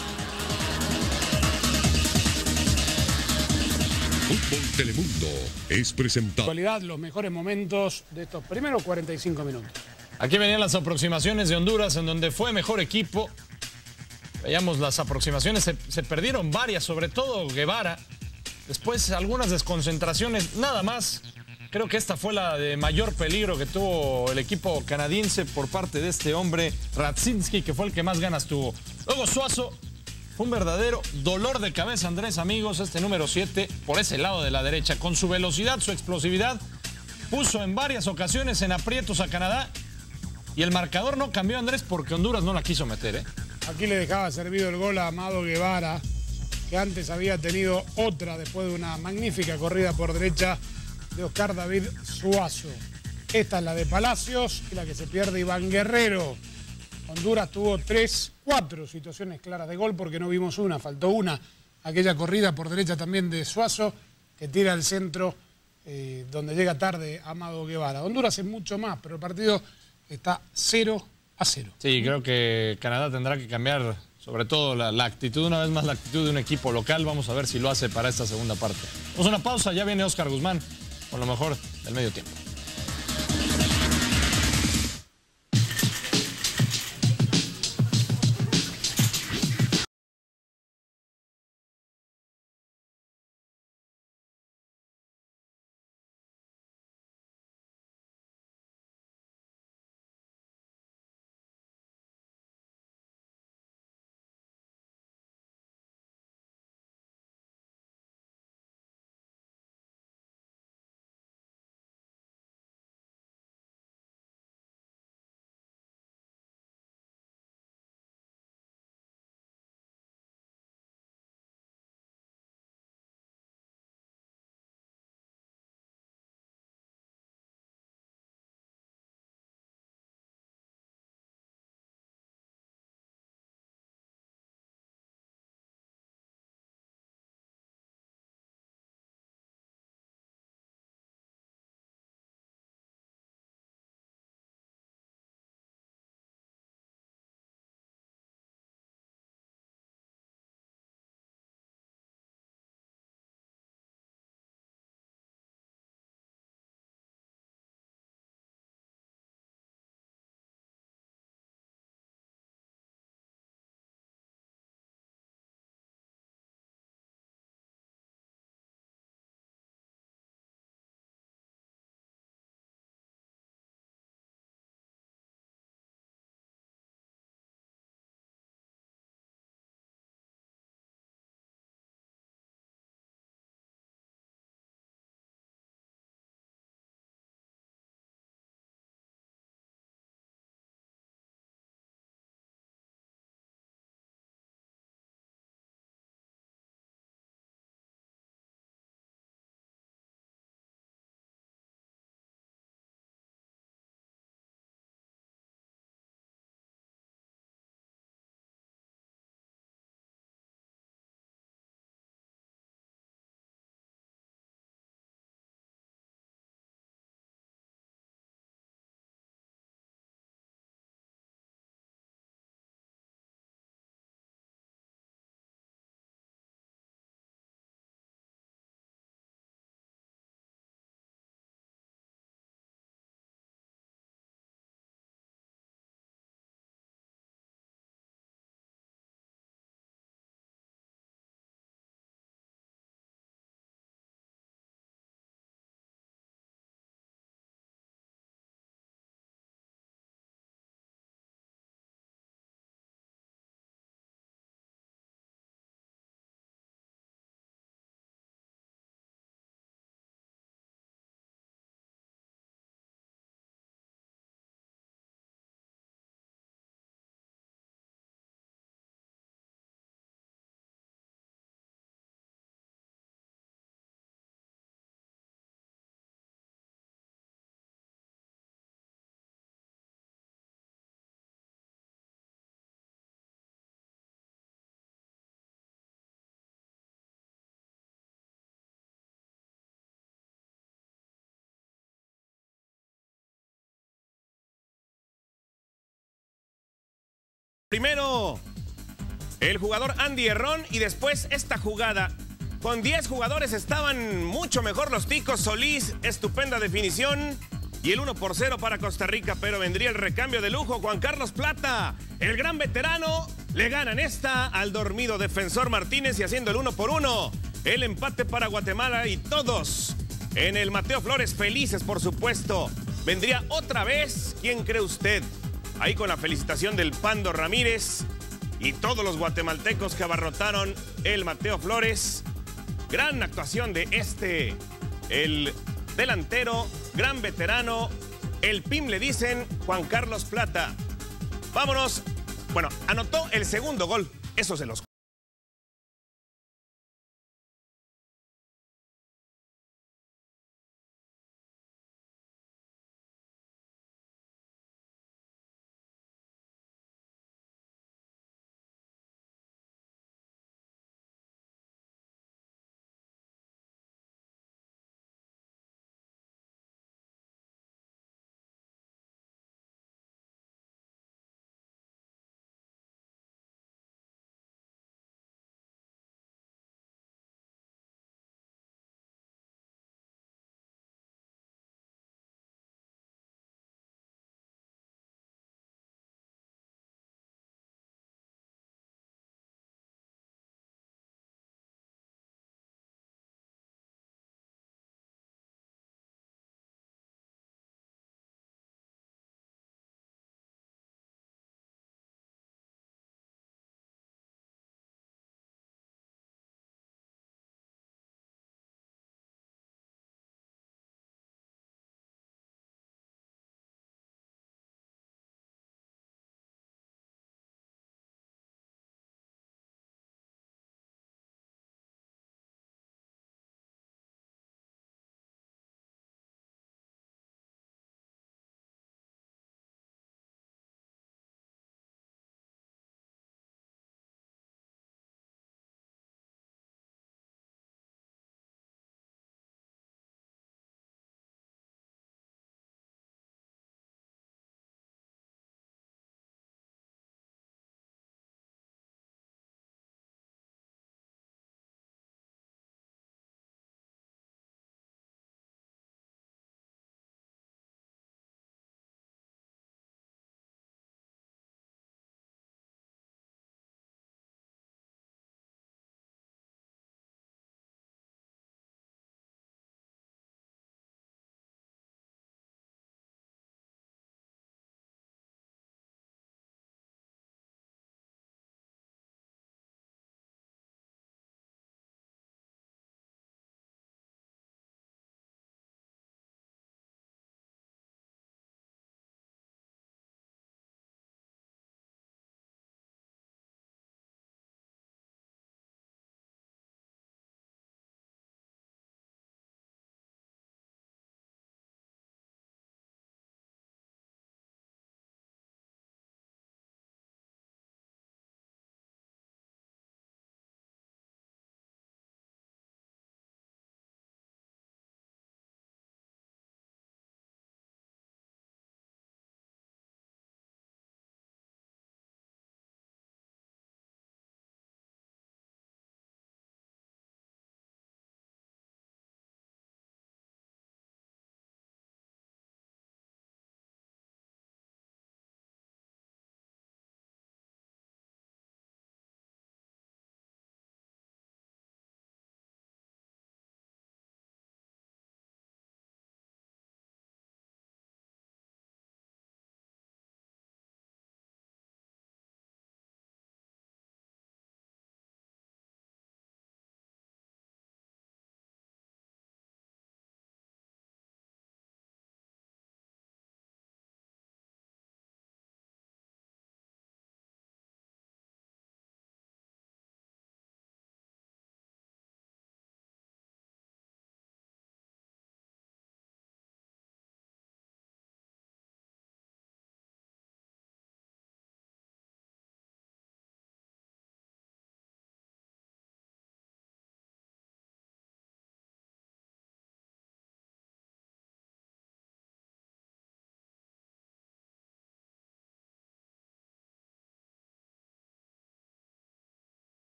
Fútbol Telemundo es presentado. Actualidad, los mejores momentos de estos primeros 45 minutos. Aquí venían las aproximaciones de Honduras, en donde fue mejor equipo. Veíamos las aproximaciones, se perdieron varias, sobre todo Guevara. Después algunas desconcentraciones, nada más. Creo que esta fue la de mayor peligro que tuvo el equipo canadiense por parte de este hombre, Radzinski, que fue el que más ganas tuvo. Luego Suazo, fue un verdadero dolor de cabeza, Andrés, amigos, este número 7, por ese lado de la derecha. Con su velocidad, su explosividad, puso en varias ocasiones en aprietos a Canadá. Y el marcador no cambió, Andrés, porque Honduras no la quiso meter, ¿eh? Aquí le dejaba servido el gol a Amado Guevara, que antes había tenido otra después de una magnífica corrida por derecha de Oscar David Suazo. Esta es la de Palacios y la que se pierde Iván Guerrero. Honduras tuvo 4 situaciones claras de gol porque no vimos una, faltó una. Aquella corrida por derecha también de Suazo, que tira al centro, donde llega tarde Amado Guevara. Honduras es mucho más, pero el partido está 0-0. Sí, creo que Canadá tendrá que cambiar, sobre todo la actitud, una vez más la actitud de un equipo local. Vamos a ver si lo hace para esta segunda parte. Vamos a una pausa, ya viene Oscar Guzmán con lo mejor del medio tiempo. Primero, el jugador Andy Herrón y después esta jugada. Con 10 jugadores estaban mucho mejor los ticos. Solís, estupenda definición. Y el 1-0 para Costa Rica, pero vendría el recambio de lujo. Juan Carlos Plata, el gran veterano, le ganan esta al dormido defensor Martínez y haciendo el 1-1. El empate para Guatemala y todos en el Mateo Flores felices, por supuesto. Vendría otra vez, ¿quién cree usted? Ahí con la felicitación del Pando Ramírez y todos los guatemaltecos que abarrotaron el Mateo Flores. Gran actuación de el delantero, gran veterano, el PIM le dicen, Juan Carlos Plata. Vámonos. Bueno, anotó el segundo gol, eso se los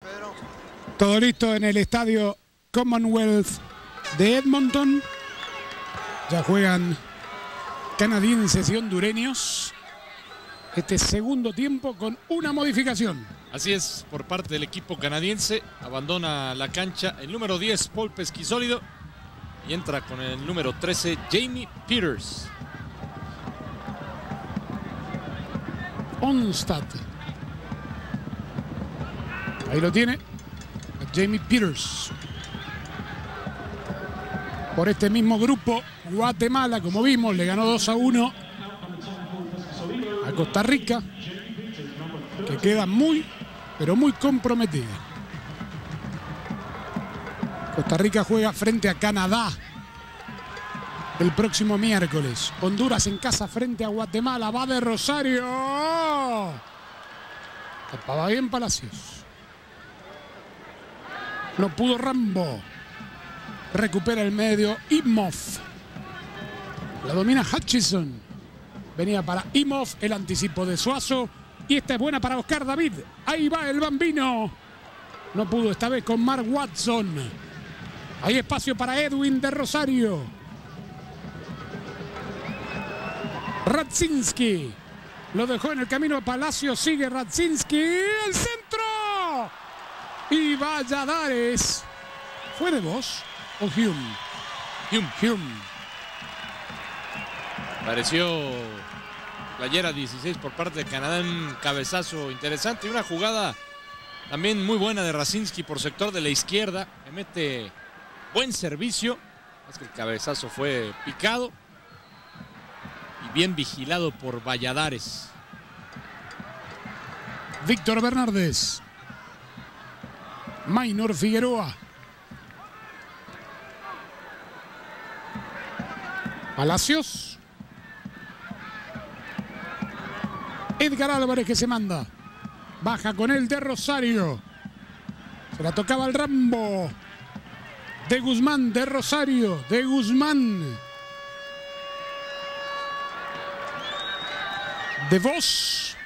Todo listo en el estadio Commonwealth de Edmonton. Ya juegan canadienses y hondureños. Este segundo tiempo con una modificación. Así es, por parte del equipo canadiense. Abandona la cancha el número 10, Paul Pesquisólido. Y entra con el número 13, Jamie Peters. Onstad. Ahí lo tiene. Jamie Peters. Por este mismo grupo, Guatemala, como vimos, le ganó 2-1 a Costa Rica, que queda muy, pero muy comprometida. Costa Rica juega frente a Canadá el próximo miércoles. Honduras en casa frente a Guatemala. Va de Rosario. Tapaba bien Palacios. No pudo Rambo. Recupera el medio Imhoff. La domina Hutchison. Venía para Imhoff, el anticipo de Suazo. Y esta es buena para Oscar David. Ahí va el bambino. No pudo esta vez con Mark Watson. Hay espacio para Edwin de Rosario. Radzinski. Lo dejó en el camino a Palacio. Sigue Radzinski. ¡El centro! Y Valladares. ¿Fue de Vos o Hume? Hume. Pareció playera 16 por parte de Canadá. Un cabezazo interesante y una jugada también muy buena de Radzinski por sector de la izquierda. Le mete buen servicio. Es que el cabezazo fue picado y bien vigilado por Valladares. Víctor Bernardes. Maynor Figueroa. Palacios. Edgar Álvarez que se manda. Baja con él de Rosario. Se la tocaba al Rambo. De Guzmán, de Rosario, de Guzmán. De Vos.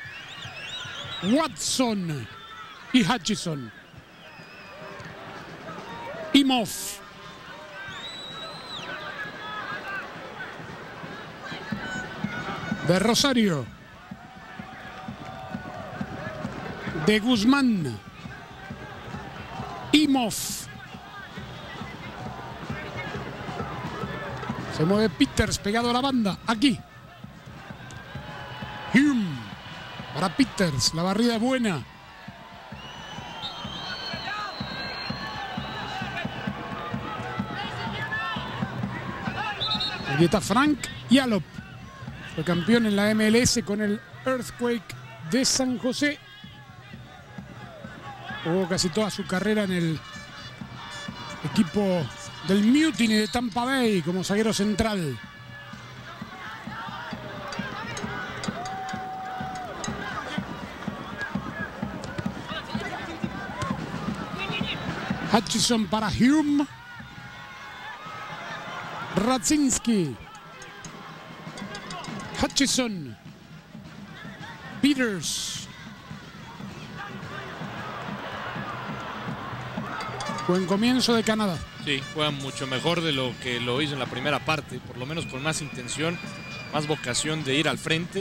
Watson y Hutchison. Imhoff. De Rosario. De Guzmán. Imhoff. Se mueve Peters pegado a la banda. Aquí. Hume. Para Peters. La barrida es buena. Aquí está Frank Yallop. Fue campeón en la MLS con el Earthquake de San José. Jugó casi toda su carrera en el equipo del Mutiny de Tampa Bay como zaguero central. Hutchison para Hume. Radzinski. Hutchison. Peters. Buen comienzo de Canadá. Sí, juega mucho mejor de lo que lo hizo en la primera parte, por lo menos con más intención, más vocación de ir al frente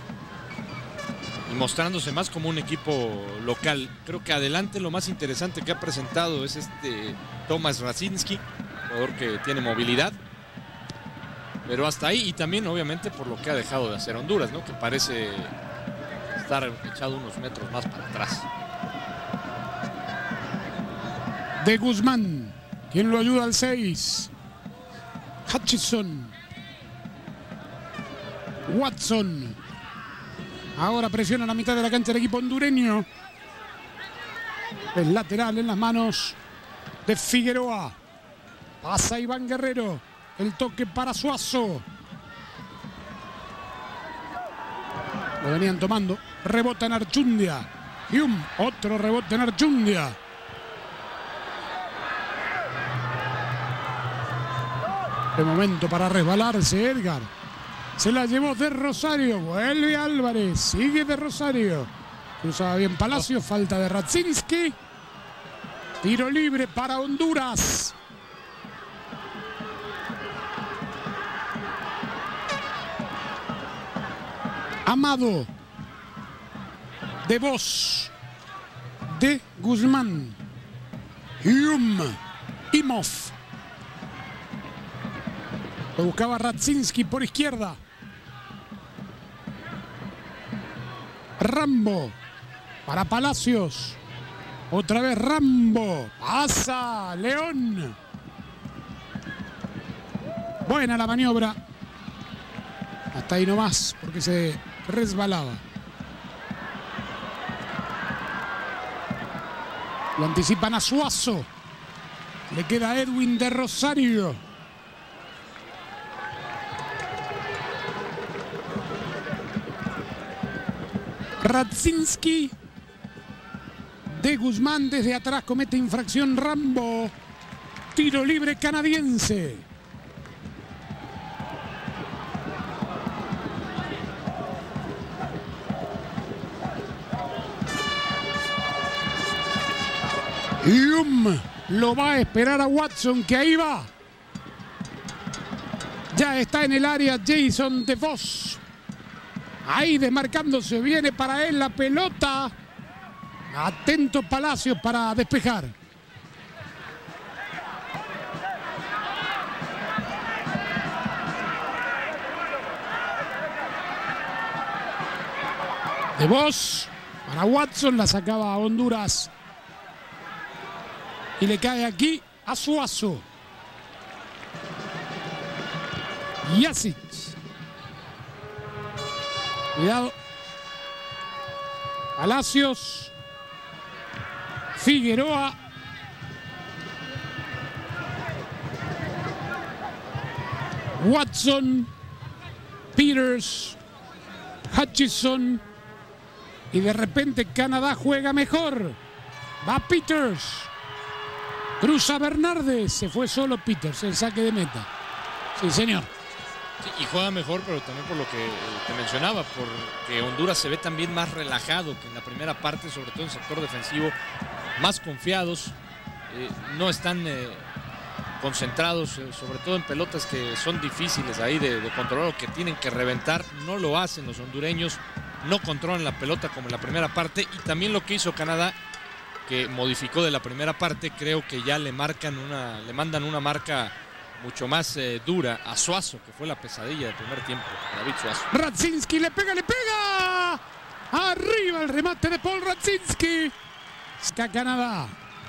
y mostrándose más como un equipo local. Creo que adelante lo más interesante que ha presentado es Tomas Radzinski, jugador que tiene movilidad, pero hasta ahí, y también obviamente por lo que ha dejado de hacer Honduras, ¿no? Que parece estar echado unos metros más para atrás. De Guzmán. ¿Quién lo ayuda al 6? Hutchison. Watson. Ahora presiona la mitad de la cancha el equipo hondureño. El lateral en las manos de Figueroa. Pasa Iván Guerrero. El toque para Suazo. Lo venían tomando. Rebota en Archundia. Hume. Otro rebote en Archundia. De momento para resbalarse Edgar. Se la llevó de Rosario. Vuelve Álvarez. Sigue de Rosario. Cruzaba bien Palacio. Falta de Radzinski. Tiro libre para Honduras. Amado. De Vos. De Guzmán. Imov. Lo buscaba Radzinski por izquierda. Rambo. Para Palacios. Otra vez Rambo. Pasa León. Buena la maniobra. Hasta ahí nomás porque se resbalaba. Lo anticipan a Suazo. Le queda a Edwin de Rosario. Radzinski. De Guzmán desde atrás comete infracción Rambo. Tiro libre canadiense. Lo va a esperar a Watson, que ahí va. Ya está en el área Jason DeVos. Ahí desmarcándose, viene para él la pelota. Atento Palacios para despejar. DeVos para Watson, la sacaba a Honduras. Y le cae aquí a Suazo. Jasic. Cuidado. Palacios. Figueroa. Watson. Peters. Hutchison. Y de repente Canadá juega mejor. Va Peters. Cruza Bernardes, se fue solo Peters, el saque de meta. Sí, señor. Sí, y juega mejor, pero también por lo que te mencionaba, porque Honduras se ve también más relajado que en la primera parte, sobre todo en el sector defensivo, más confiados, no están concentrados, sobre todo en pelotas que son difíciles ahí de controlar o que tienen que reventar. No lo hacen los hondureños, no controlan la pelota como en la primera parte, y también lo que hizo Canadá, que modificó de la primera parte, creo que ya le mandan una marca mucho más dura a Suazo, que fue la pesadilla del primer tiempo, David Suazo. Radzinski le pega, arriba el remate de Paul Radzinski. Está Canadá.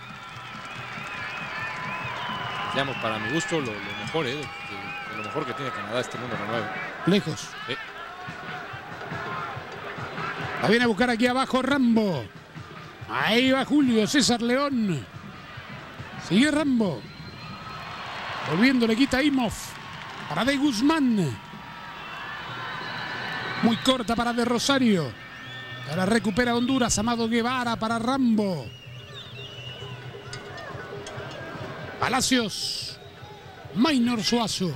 Digamos, para mi gusto, lo mejor, lo mejor que tiene Canadá este número 9. Lejos. La viene a buscar aquí abajo Rambo. Ahí va Julio César León. Sigue Rambo. Volviendo, le quita Imov. Para De Guzmán. Muy corta para De Rosario. Ahora recupera Honduras. Amado Guevara para Rambo. Palacios. Maynor Suazo.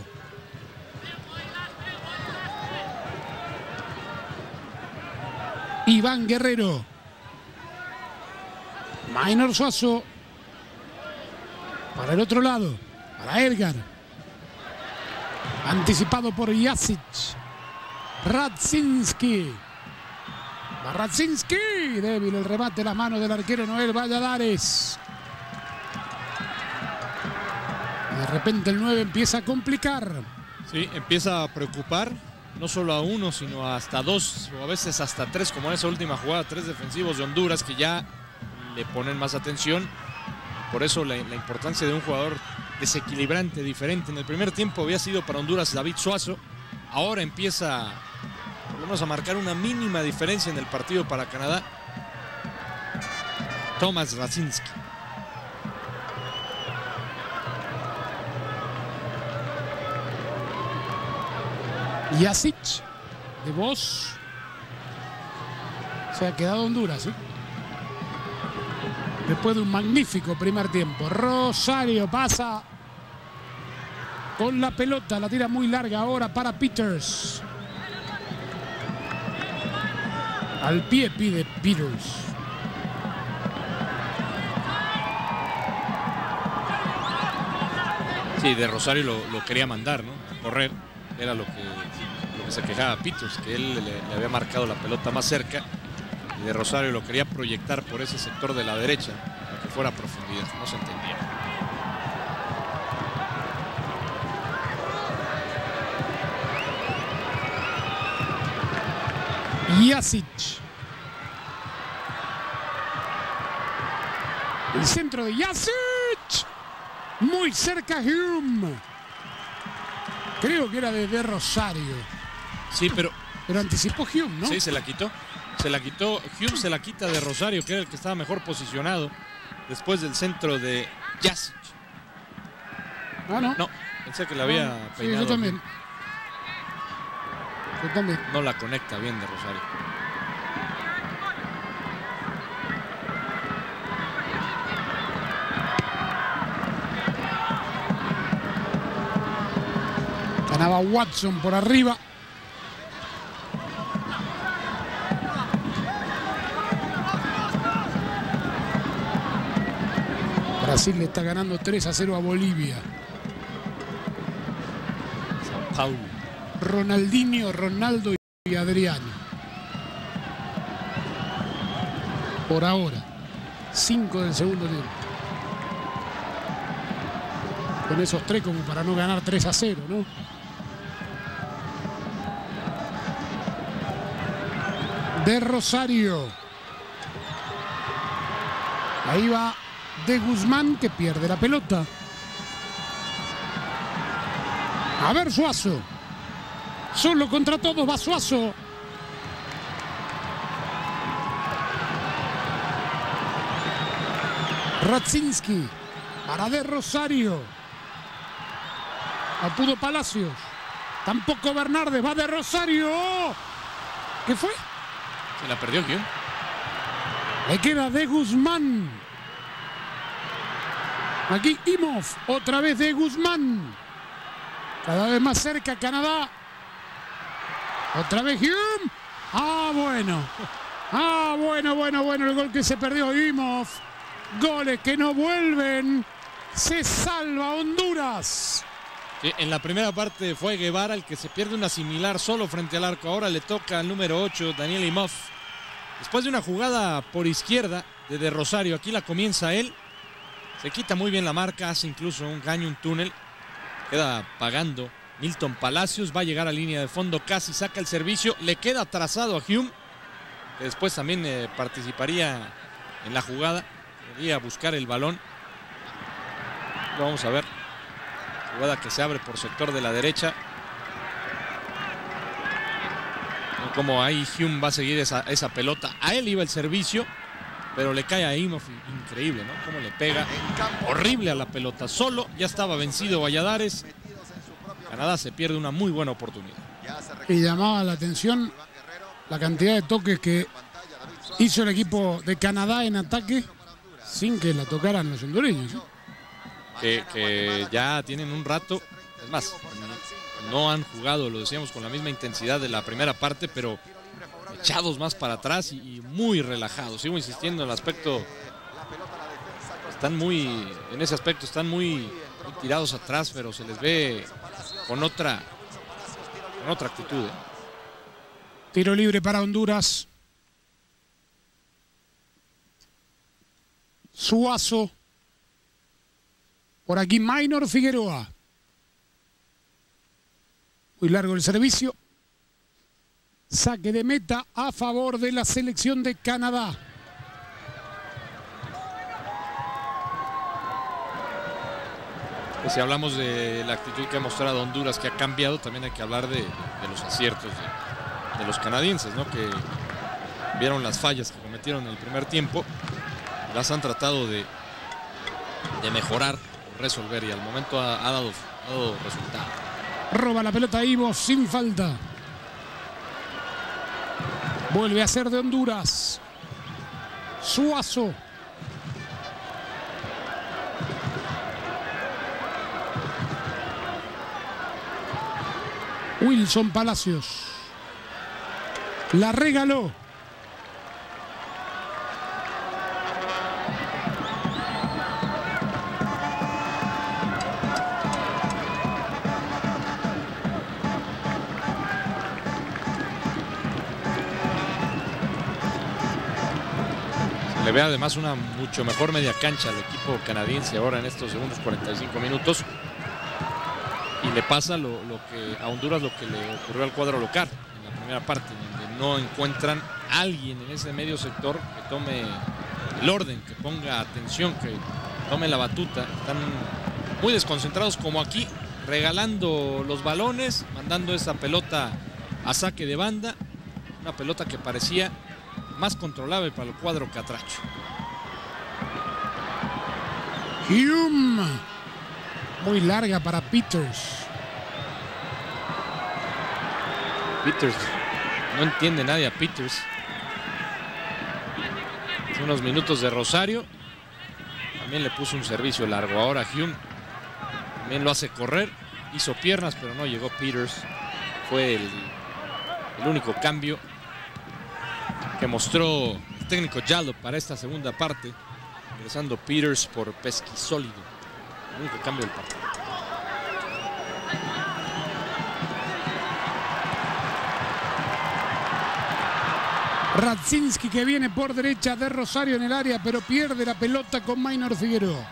Iván Guerrero. Maynor Suazo. Para el otro lado. Para Edgar. Anticipado por Jasic. Radzinski. Va Radzinski. Débil el remate, las manos del arquero Noel Valladares. De repente el 9 empieza a complicar. Sí, empieza a preocupar. No solo a uno, sino hasta dos o a veces hasta tres, como en esa última jugada, 3 defensivos de Honduras que ya le ponen más atención. Por eso la importancia de un jugador desequilibrante, diferente. En el primer tiempo había sido para Honduras David Suazo. Ahora empieza por lo menos a marcar una mínima diferencia en el partido para Canadá. Thomas Radzinski. Jasic, de Vos. Se ha quedado Honduras, ¿eh? Después de un magnífico primer tiempo. Rosario pasa con la pelota. La tira muy larga ahora para Peters. Al pie pide Peters. Sí, de Rosario lo quería mandar, ¿no? A correr. Era lo que se quejaba Pitos, que él le había marcado la pelota más cerca. Y de Rosario lo quería proyectar por ese sector de la derecha, para que fuera a profundidad. No se entendía. Jasic. El centro de Jasic. Muy cerca Hume. Creo que era de Rosario. Sí, pero anticipó Hume, ¿no? Sí, se la quitó. Hume se la quita de Rosario, que era el que estaba mejor posicionado después del centro de Jasic. Ah, no. No, pensé que la había peinado. Sí, yo también. No la conecta bien de Rosario. Ganaba Watson por arriba. Brasil le está ganando 3-0 a Bolivia. Sao Paulo. Ronaldinho, Ronaldo y Adriano. Por ahora. 5 del segundo tiempo. Con esos tres como para no ganar 3-0, ¿no? De Rosario. Ahí va de Guzmán, que pierde la pelota. A ver Suazo. Solo contra todos va Suazo. Radzinski. Para de Rosario. No pudo Palacios. Tampoco Bernardes. Va de Rosario. ¿Qué fue? Se la perdió Hume. Le queda de Guzmán. Aquí Imhoff. Otra vez de Guzmán. Cada vez más cerca Canadá. Otra vez Hume. Bueno. Bueno. El gol que se perdió Imhoff. Goles que no vuelven. Se salva Honduras. Sí, en la primera parte fue Guevara el que se pierde una similar solo frente al arco. Ahora le toca al número 8, Daniel Imhoff. Después de una jugada por izquierda de Rosario, aquí la comienza él. Se quita muy bien la marca, hace incluso un caño, un túnel. Queda pagando Milton Palacios, va a llegar a línea de fondo, casi saca el servicio. Le queda trazado a Hume, que después también participaría en la jugada. Quería buscar el balón. Lo vamos a ver. Jugada que se abre por sector de la derecha. Como ahí Hume va a seguir esa pelota. A él iba el servicio, pero le cae a Imhoff. Increíble, ¿no? Cómo le pega. Horrible a la pelota. Solo ya estaba vencido Valladares. Canadá se pierde una muy buena oportunidad. Y llamaba la atención la cantidad de toques que hizo el equipo de Canadá en ataque sin que la tocaran los hondureños, ¿no? Que ya tienen un rato, es más, no han jugado, lo decíamos, con la misma intensidad de la primera parte, pero echados más para atrás y muy relajados. Sigo insistiendo en el aspecto, en ese aspecto están muy tirados atrás, pero se les ve con otra actitud. Tiro libre para Honduras. Suazo. Por aquí Maynor Figueroa. Muy largo el servicio. Saque de meta a favor de la selección de Canadá. Pues si hablamos de la actitud que ha mostrado Honduras, que ha cambiado, también hay que hablar de los aciertos de los canadienses, ¿no? Que vieron las fallas que cometieron en el primer tiempo, las han tratado de mejorar, resolver, y al momento ha dado resultado. Roba la pelota Ivo sin falta. Vuelve a ser de Honduras. Suazo. Wilson Palacios. La regaló. le ve además una mucho mejor media cancha al equipo canadiense ahora en estos segundos 45 minutos. Y le pasa a Honduras lo que le ocurrió al cuadro local en la primera parte, donde no encuentran a alguien en ese medio sector que tome el orden, que ponga atención, que tome la batuta. Están muy desconcentrados como aquí, regalando los balones, mandando esa pelota a saque de banda, una pelota que parecía más controlable para el cuadro catracho. Hume, muy larga para Peters. Peters, no entiende nadie a Peters. Hace unos minutos de Rosario también le puso un servicio largo. Ahora Hume también lo hace correr, hizo piernas, pero no llegó Peters. Fue el único cambio que mostró el técnico Jallo para esta segunda parte, ingresando Peters por Pesquisólido. El único cambio del partido. Radzinski, que viene por derecha de Rosario en el área, pero pierde la pelota con Maynor Figueroa.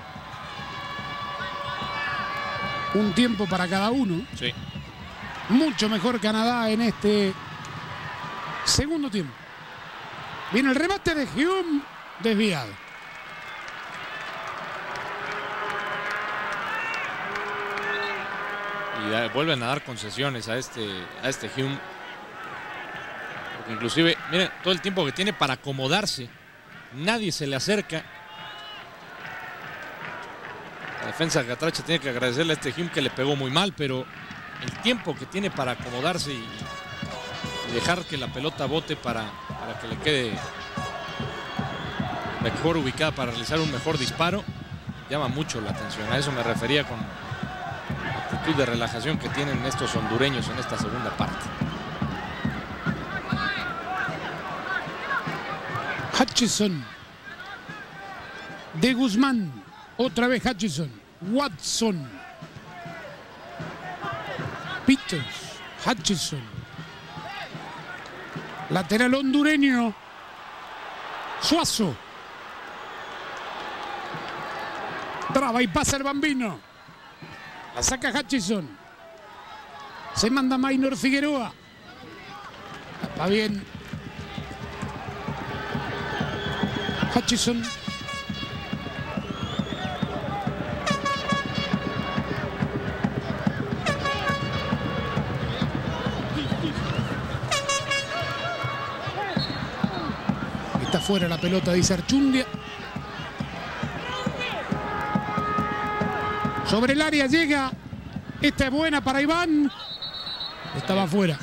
Un tiempo para cada uno. Sí. Mucho mejor Canadá en este segundo tiempo. Viene el remate de Hume, desviado. Y vuelven a dar concesiones a este Hume. Porque inclusive, miren, todo el tiempo que tiene para acomodarse, nadie se le acerca. La defensa catracha tiene que agradecerle a este Hume, que le pegó muy mal, pero el tiempo que tiene para acomodarse y dejar que la pelota bote para que le quede mejor ubicada para realizar un mejor disparo, llama mucho la atención. A eso me refería con la actitud de relajación que tienen estos hondureños en esta segunda parte. Hutchison, de Guzmán, otra vez Hutchison, Watson, Peters, Hutchison, lateral hondureño, Suazo, traba y pasa el Bambino, la saca Hutchison, se manda Maynor Figueroa, va bien Hutchison. Está fuera la pelota, dice Archundia. Sobre el área llega. Esta es buena para Iván. Estaba fuera.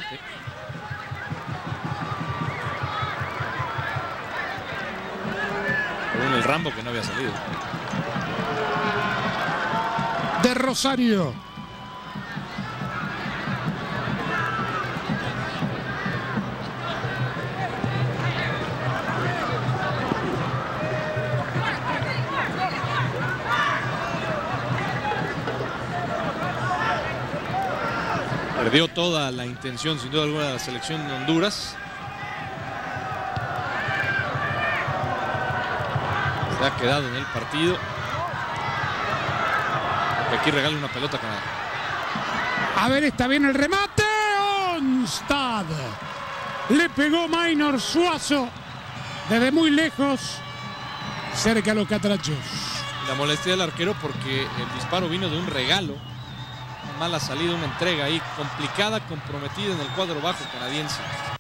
El Rambo que no había salido. De Rosario. Perdió toda la intención, sin duda alguna, de la selección de Honduras. Se ha quedado en el partido. Porque aquí regala una pelota a Canadá. A ver, está bien el remate. Onstad. Le pegó Maynor Suazo desde muy lejos, cerca a los catrachos. La molestia del arquero porque el disparo vino de un regalo. Una mala salida, una entrega ahí complicada, comprometida en el cuadro bajo canadiense.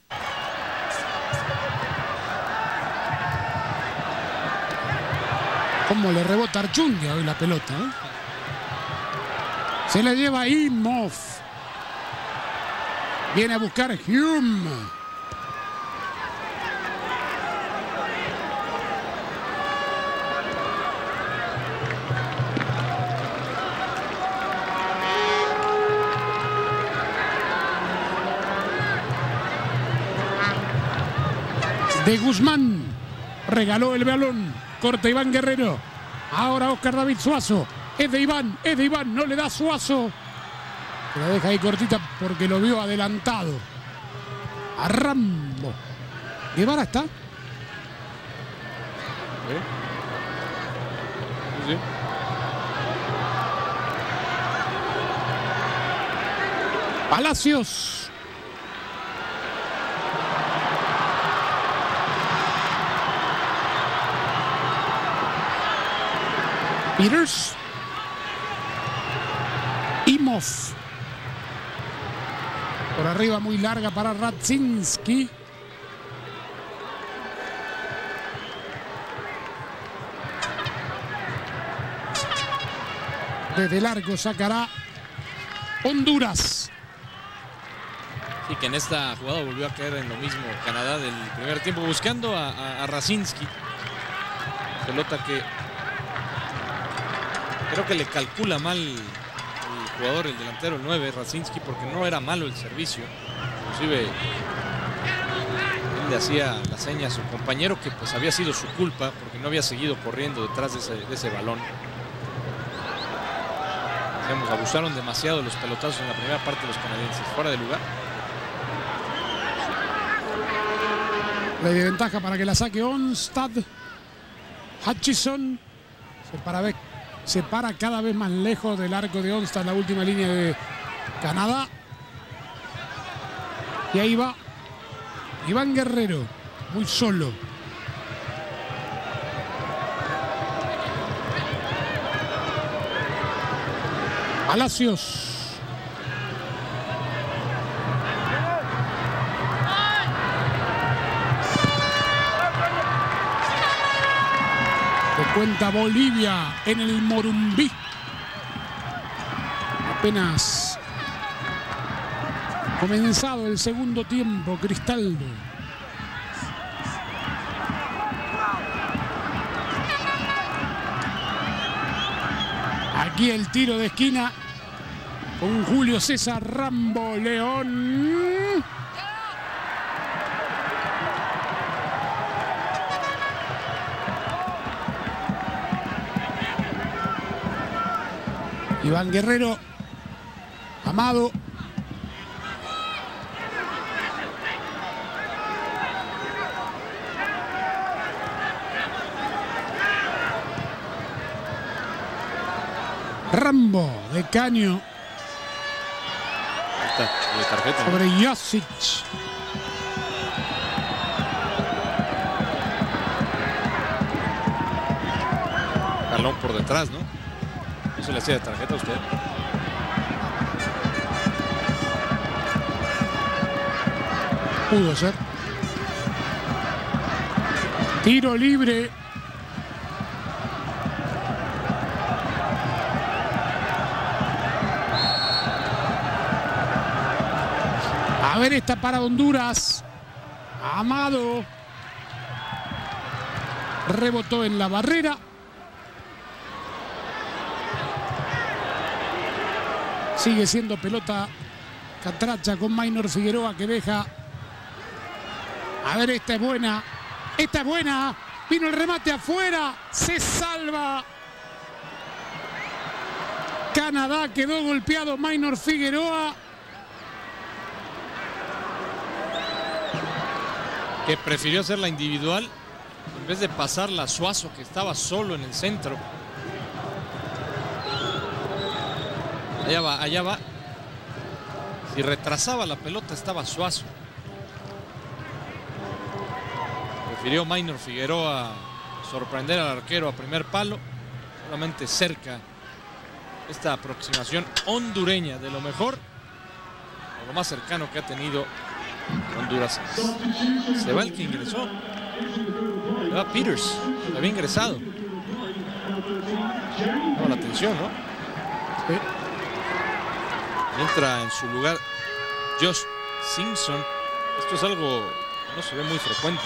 Cómo le rebota Archundia hoy la pelota, ¿eh? Se la lleva Imhoff. Viene a buscar Hume. De Guzmán. Regaló el balón. Corta Iván Guerrero. Ahora Oscar David Suazo. Es de Iván, no le da Suazo. La deja ahí cortita porque lo vio adelantado. A Rambo. Guevara está. Sí. Palacios. Peters. Imhoff. Por arriba muy larga para Radzinski. Desde largo sacará Honduras. Sí, que en esta jugada volvió a caer en lo mismo Canadá del primer tiempo, buscando a Radzinski. Pelota que creo que le calcula mal el jugador, el delantero, el 9, Radzinski, porque no era malo el servicio. Inclusive él le hacía la seña a su compañero que pues había sido su culpa porque no había seguido corriendo detrás de ese balón. Digamos, abusaron demasiado de los pelotazos en la primera parte de los canadienses. Fuera de lugar. La desventaja para que la saque Onstad. Hutchison se para cada vez más lejos del arco de Onstad, la última línea de Canadá. Y ahí va Iván Guerrero, muy solo. Palacios. De cuenta Bolivia en el Morumbí. Apenas comenzado el segundo tiempo, Cristaldo. Aquí el tiro de esquina con Julio César Rambo León. Iván Guerrero, Amado. Rambo de Caño. De tarjeta, ¿no? Sobre Josic. Balón por detrás, ¿no? ¿Eso le hacía de tarjeta a usted? Pudo ser. Tiro libre. A ver, esta para Honduras. Amado. Rebotó en la barrera. Sigue siendo pelota catracha con Maynor Figueroa que deja. A ver, esta es buena. Esta es buena. Vino el remate afuera. Se salva. Canadá, quedó golpeado Maynor Figueroa. Que prefirió hacer la individual en vez de pasarla a Suazo, que estaba solo en el centro. Allá va, allá va. Si retrasaba la pelota estaba Suazo. Prefirió Maynor Figueroa sorprender al arquero a primer palo. Solamente cerca esta aproximación hondureña, de lo mejor, o lo más cercano que ha tenido Honduras. Se va el que ingresó. Se va Peters. Había ingresado. No, la atención, ¿no? Sí. Entra en su lugar Josh Simpson. Esto es algo que no se ve muy frecuente,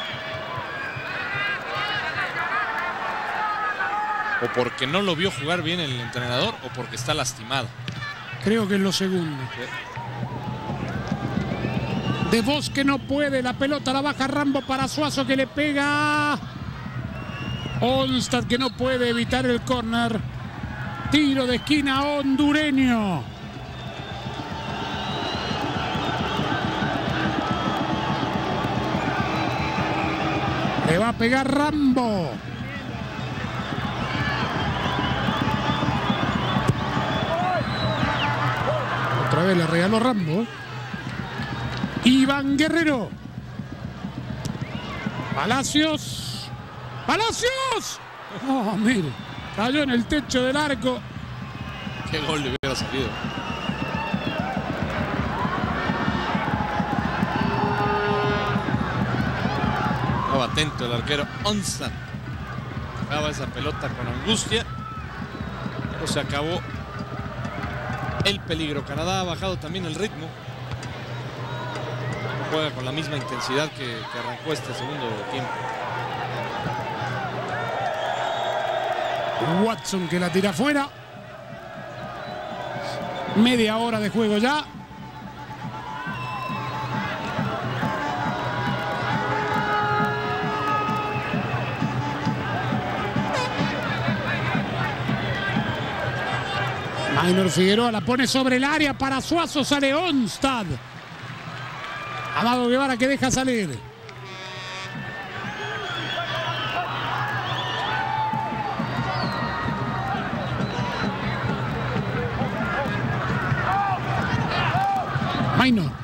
¿eh? O porque no lo vio jugar bien el entrenador o porque está lastimado. Creo que es lo segundo. Sí. De Bosque no puede, la pelota la baja Rambo para Suazo que le pega. Onstad que no puede evitar el córner. Tiro de esquina hondureño. Le va a pegar Rambo. vez le regaló Rambo. Iván Guerrero. Palacios. ¡Palacios! Oh, mire. Cayó en el techo del arco. Qué gol le hubiera salido. Estaba atento el arquero Onstad. Dejaba esa pelota con angustia. Pero se acabó el peligro. Canadá ha bajado también el ritmo. Juega con la misma intensidad que arrancó este segundo tiempo. Watson que la tira afuera. Media hora de juego ya. Maynor Figueroa la pone sobre el área para Suazo. Sale Onstad. Amado Guevara que deja salir. Maynor.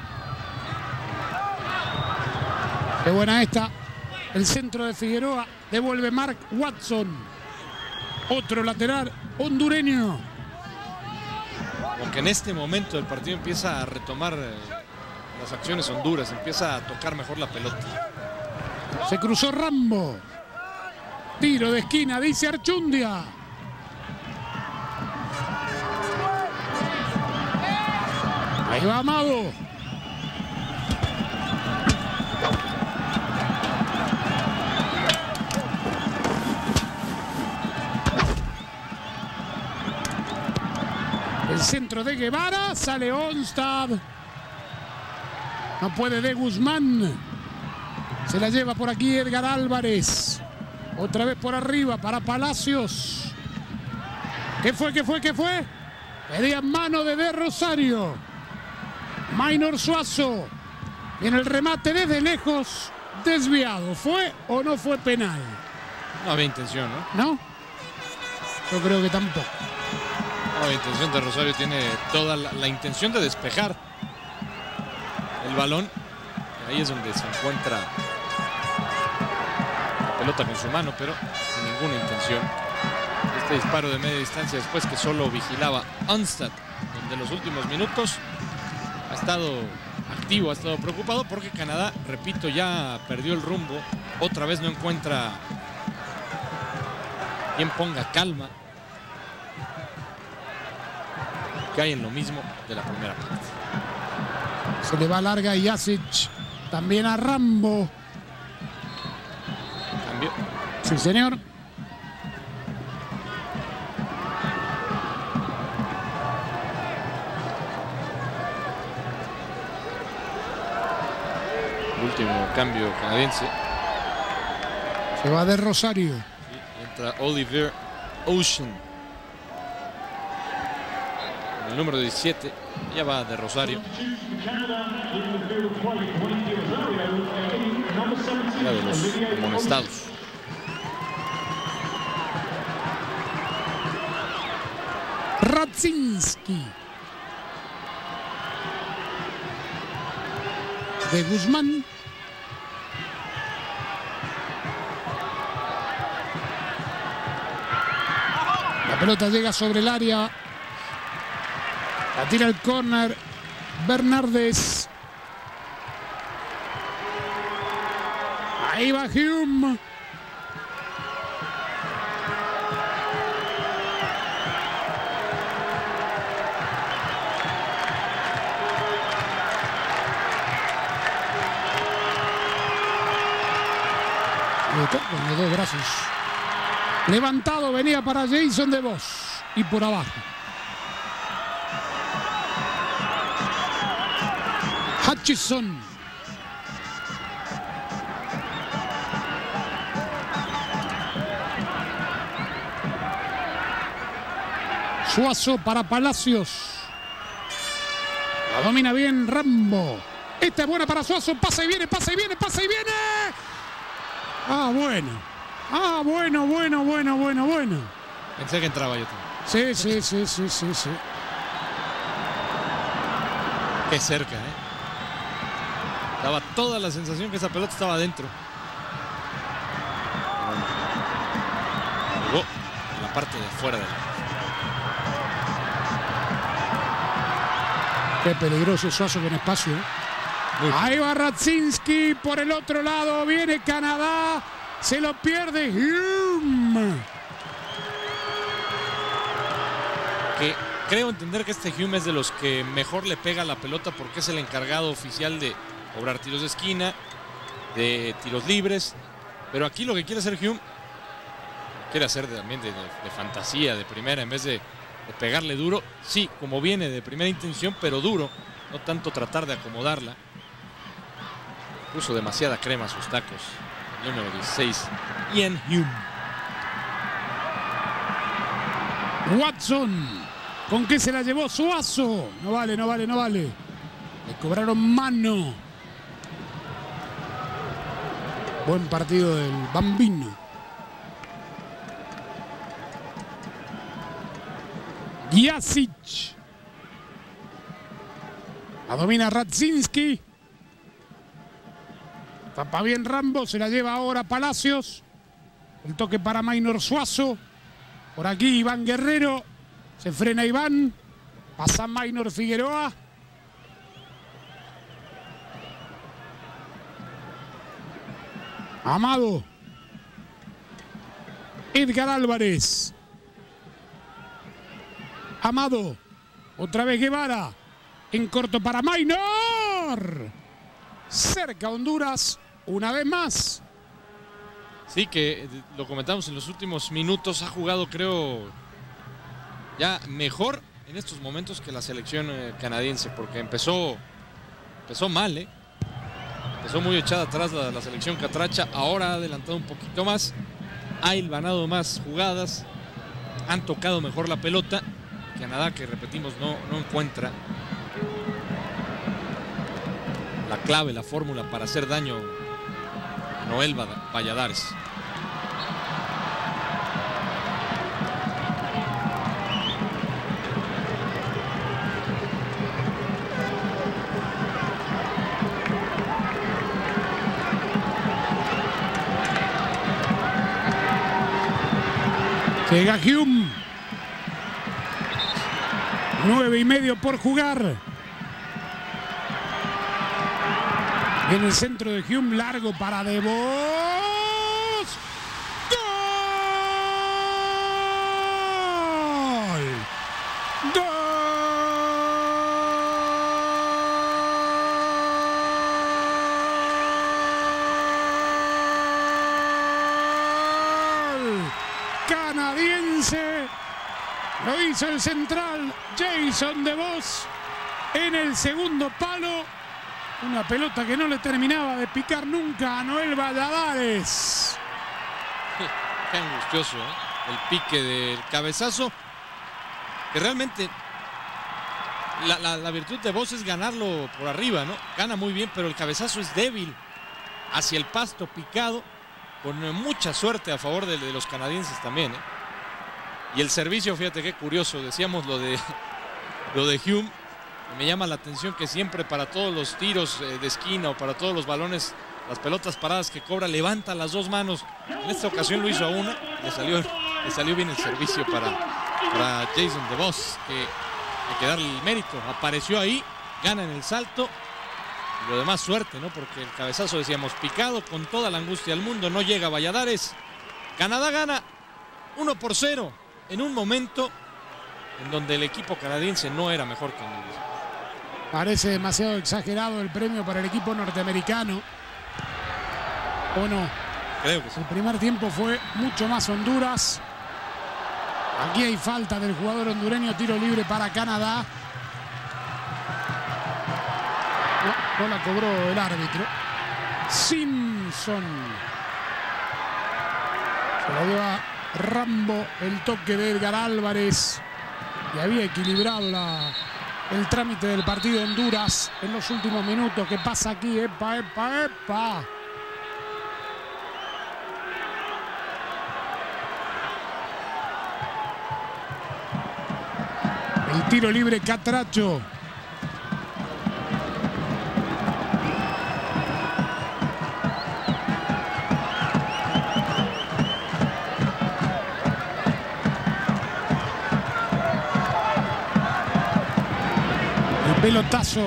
Qué buena esta. El centro de Figueroa. Devuelve Mark Watson. Otro lateral hondureño. Aunque en este momento el partido empieza a retomar las acciones Honduras. Empieza a tocar mejor la pelota. Se cruzó Rambo. Tiro de esquina, dice Archundia. Ahí va Amado. El centro de Guevara. Sale Onstad. No puede de Guzmán. Se la lleva por aquí Edgar Álvarez. Otra vez por arriba para Palacios. ¿Qué fue? ¿Qué fue? ¿Qué fue? Pedían mano de Rosario. Maynor Suazo. Y en el remate desde lejos. Desviado. ¿Fue o no fue penal? No había intención, ¿no? ¿No? Yo creo que tampoco. No había intención de Rosario. Tiene toda la intención de despejar el balón. Ahí es donde se encuentra la pelota con su mano, pero sin ninguna intención. Este disparo de media distancia después que solo vigilaba Onstad, donde en los últimos minutos ha estado activo, ha estado preocupado porque Canadá, repito, ya perdió el rumbo. Otra vez no encuentra quien ponga calma. Cae en lo mismo de la primera parte. Se le va larga a Jasic. También a Rambo. Cambio. Sí, señor. Último cambio canadiense. Se va de Rosario. Y entra Oliver Ocean. El número 17. Ya va de Rosario. Era de los amonestados. Radzinski. De Guzmán. La pelota llega sobre el área. La tira el córner. Bernardes. Ahí va Hume. Con los dos brazos levantado, venía para Jason DeVos y por abajo Hutchison. Suazo para Palacios. La domina bien Rambo. Esta es buena para Suazo. Pasa y viene, pasa y viene, pasa y viene. Ah, bueno. Ah, bueno. Pensé que entraba yo también. Sí. Qué cerca, Daba toda la sensación que esa pelota estaba adentro. Llegó en la parte de afuera de la... Qué peligroso Suazo con espacio. Ahí va Radzinski por el otro lado. Viene Canadá. Se lo pierde Hume. Que creo entender que este Hume es de los que mejor le pega la pelota porque es el encargado oficial de cobrar tiros de esquina, de tiros libres. Pero aquí lo que quiere hacer Hume, quiere hacer también de fantasía, de primera, en vez de pegarle duro. Sí, como viene de primera intención, pero duro. No tanto tratar de acomodarla. Puso demasiada crema a sus tacos. El número 16, Ian Hume. Watson. ¿Con qué se la llevó Suazo? No vale, no vale, no vale. Le cobraron mano. Buen partido del Bambino. Jasic. La domina Radzinski. Tapa bien Rambo, se la lleva ahora Palacios. El toque para Maynor Suazo. Por aquí Iván Guerrero. Se frena Iván. Pasa Maynor Figueroa. Amado. Edgar Álvarez. Amado. Otra vez Guevara. En corto para Maynor. Cerca Honduras. Una vez más. Sí, que lo comentamos en los últimos minutos. Ha jugado, creo, ya mejor en estos momentos que la selección canadiense. Porque empezó mal, Empezó muy echada atrás la selección catracha. Ahora ha adelantado un poquito más. Ha hilvanado más jugadas. Han tocado mejor la pelota. Canadá, que repetimos, no encuentra la clave, la fórmula para hacer daño a Noel Valladares. Llega Hume. 9:30 por jugar. En el centro de Hume, largo para De Vos. ¡Gol! ¡Gol! Canadiense. Lo hizo el central Jason De Vos en el segundo palo. Una pelota que no le terminaba de picar nunca a Noel Valladares. Qué angustioso, el pique del cabezazo. Que realmente la virtud de Vos es ganarlo por arriba, ¿no? Gana muy bien, pero el cabezazo es débil. Hacia el pasto picado. Con mucha suerte a favor de los canadienses también, Y el servicio, fíjate qué curioso. Decíamos lo de Hume. Me llama la atención que siempre para todos los tiros de esquina o para todos los balones, las pelotas paradas que cobra, levanta las dos manos. En esta ocasión lo hizo a una. Le salió bien el servicio para Jason De Vos, que hay que darle el mérito. Apareció ahí, gana en el salto. Y lo demás suerte, ¿no? Porque el cabezazo, decíamos, picado con toda la angustia del mundo. No llega Valladares. Canadá gana 1-0 en un momento en donde el equipo canadiense no era mejor que Honduras. Parece demasiado exagerado el premio para el equipo norteamericano. ¿O no? Creo que sí. El primer tiempo fue mucho más Honduras. Aquí hay falta del jugador hondureño, tiro libre para Canadá. No la cobró el árbitro. Simpson. Se la lleva Rambo, el toque de Edgar Álvarez. Y había equilibrado el trámite del partido de Honduras en los últimos minutos. ¿Qué pasa aquí? ¡Epa, epa, epa! El tiro libre catracho. Pelotazo.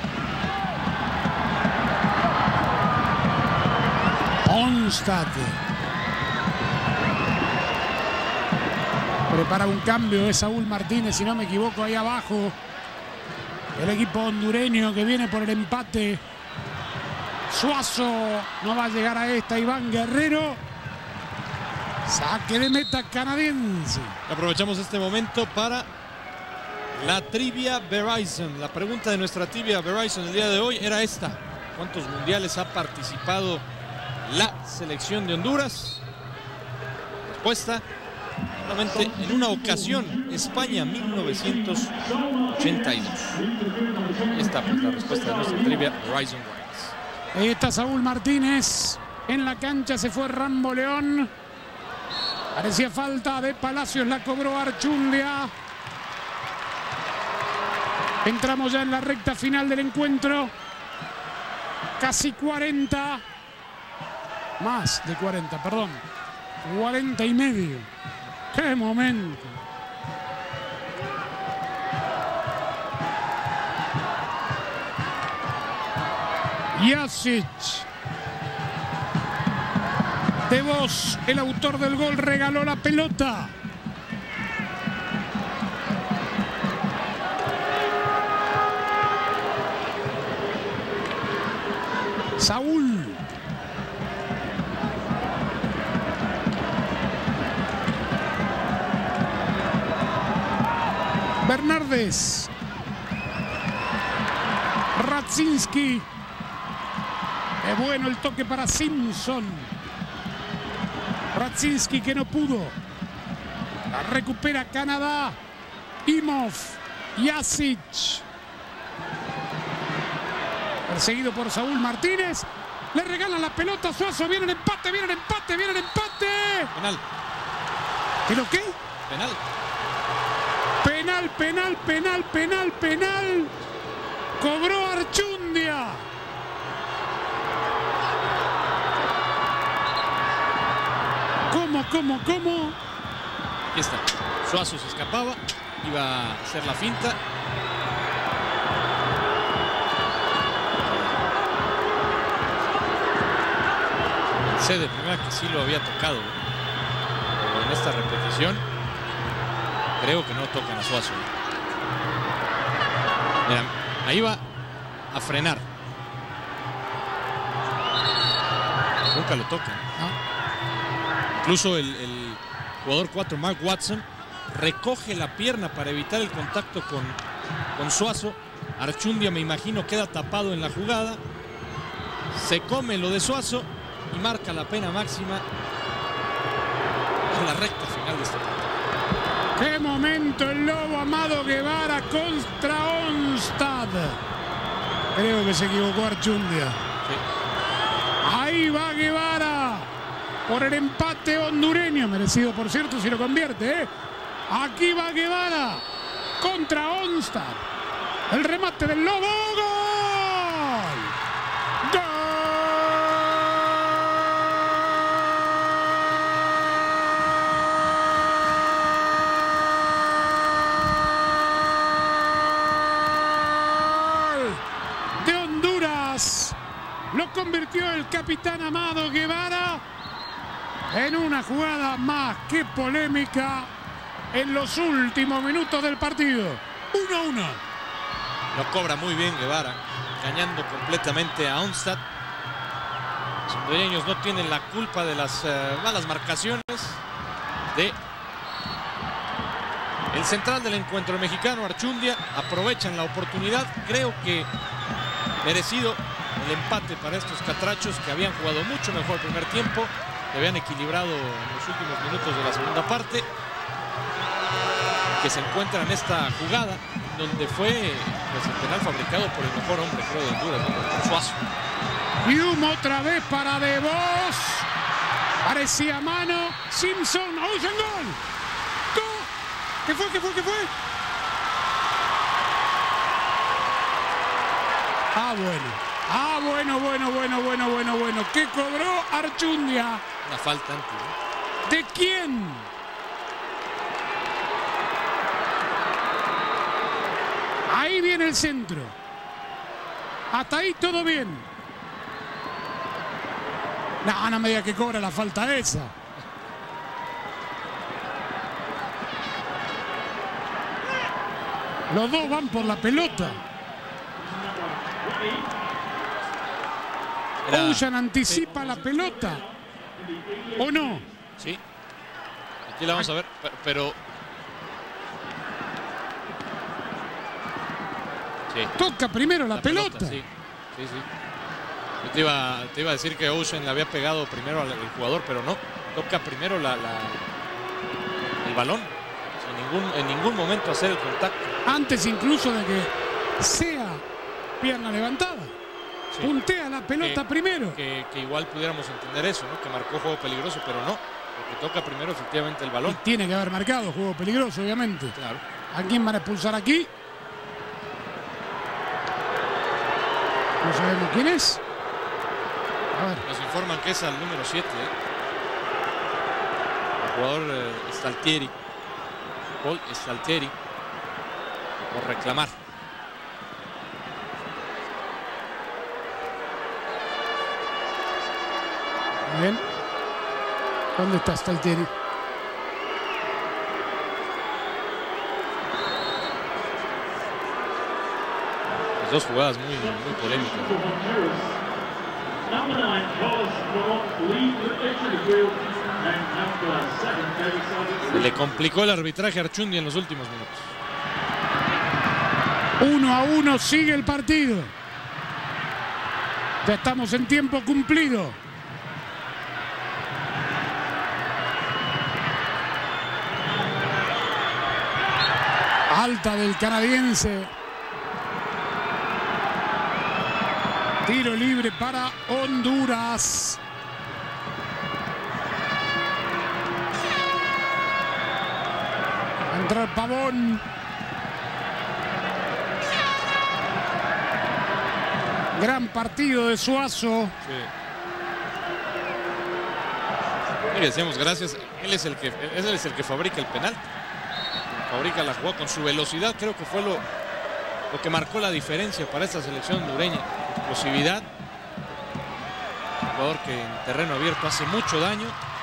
Onstad. Prepara un cambio de Saúl Martínez, si no me equivoco, ahí abajo. El equipo hondureño que viene por el empate. Suazo no va a llegar a esta. Iván Guerrero. Saque de meta canadiense. Aprovechamos este momento para la trivia Verizon. La pregunta de nuestra trivia Verizon el día de hoy era esta: ¿cuántos mundiales ha participado la selección de Honduras? Respuesta: solamente en una ocasión, España 1982. Ahí está pues la respuesta de nuestra trivia Verizon Wireless. Ahí está Saúl Martínez. En la cancha se fue Rambo León. Parecía falta de Palacios, la cobró Archundia. Entramos ya en la recta final del encuentro. Casi 40. Más de 40, perdón. 40 y medio. ¡Qué momento! Jasic. De Vos, el autor del gol, regaló la pelota. Saúl. Bernardes. Radzinski. Es bueno el toque para Simpson. Radzinski que no pudo. La recupera Canadá. Imov. Jasic. Perseguido por Saúl Martínez. Le regalan la pelota a Suazo. Viene el empate, viene el empate, viene el empate. Penal. ¿Pero qué? Penal. Penal, penal, penal, penal, penal. Cobró Archundia. ¿Cómo? Aquí está. Suazo se escapaba. Iba a hacer la finta. Sé de primera que sí lo había tocado. Pero en esta repetición creo que no tocan a Suazo. Mira, ahí va a frenar. Nunca lo tocan. ¿No? Incluso el jugador 4, Mark Watson, recoge la pierna para evitar el contacto con Suazo. Archundia, me imagino, queda tapado en la jugada. Se come lo de Suazo y marca la pena máxima en la recta final de este partido. ¡Qué momento el Lobo Amado Guevara contra Onstad! Creo que se equivocó Archundia. Sí. Ahí va Guevara por el empate hondureño, merecido por cierto si lo convierte, ¿eh? Aquí va Guevara contra Onstad. El remate del Lobo. ¡Gol! ¡Gol! De Honduras. Lo convirtió el capitán Amado Guevara en una jugada más que polémica en los últimos minutos del partido. 1-1. Lo cobra muy bien Guevara, engañando completamente a Onstad. Los hondureños no tienen la culpa de las malas marcaciones de el central del encuentro mexicano, Archundia. Aprovechan la oportunidad. Creo que merecido el empate para estos catrachos que habían jugado mucho mejor el primer tiempo, que habían equilibrado en los últimos minutos de la segunda parte, que se encuentran en esta jugada donde fue pues, el penal fabricado por el mejor hombre, creo, de Honduras, por Suazo. Y humo otra vez para De Vos. Parecía mano. Simpson. ¡Ocean gol! ¡Gol! ¿Qué fue? Bueno. ¿Qué cobró Archundia? Una falta antes, ¿no? ¿De quién? Ahí viene el centro. Hasta ahí todo bien. No me diga que cobra la falta esa. Los dos van por la pelota. Ocean anticipa la pelota. ¿O no? Sí. Aquí la vamos a ver, pero... Sí. Toca primero la pelota. Sí. Yo te iba a decir que Ocean le había pegado primero al jugador, pero no. Toca primero el balón. En ningún momento hacer el contacto. Antes incluso de que sea pierna levantada. Sí. Puntea la pelota primero. Que igual pudiéramos entender eso, ¿no? Que marcó juego peligroso, pero no. Porque toca primero efectivamente el balón. Y tiene que haber marcado juego peligroso, obviamente. Claro. ¿A quién van a expulsar aquí? No sabemos quién es. A ver. Nos informan que es al número 7. El jugador Staltieri. Paul Staltieri. Por reclamar. Bien. ¿Dónde está Staltieri? Las dos jugadas muy polémicas. Se le complicó el arbitraje a Archundi en los últimos minutos. 1-1 sigue el partido. Ya estamos en tiempo cumplido. Alta del canadiense. Tiro libre para Honduras. Va a entrar Pavón. Gran partido de Suazo. Sí. Y le decíamos gracias. Él es el que fabrica el penal. Fabrica la jugada con su velocidad. Creo que fue lo que marcó la diferencia para esta selección hondureña. Explosividad. Un jugador que en terreno abierto hace mucho daño.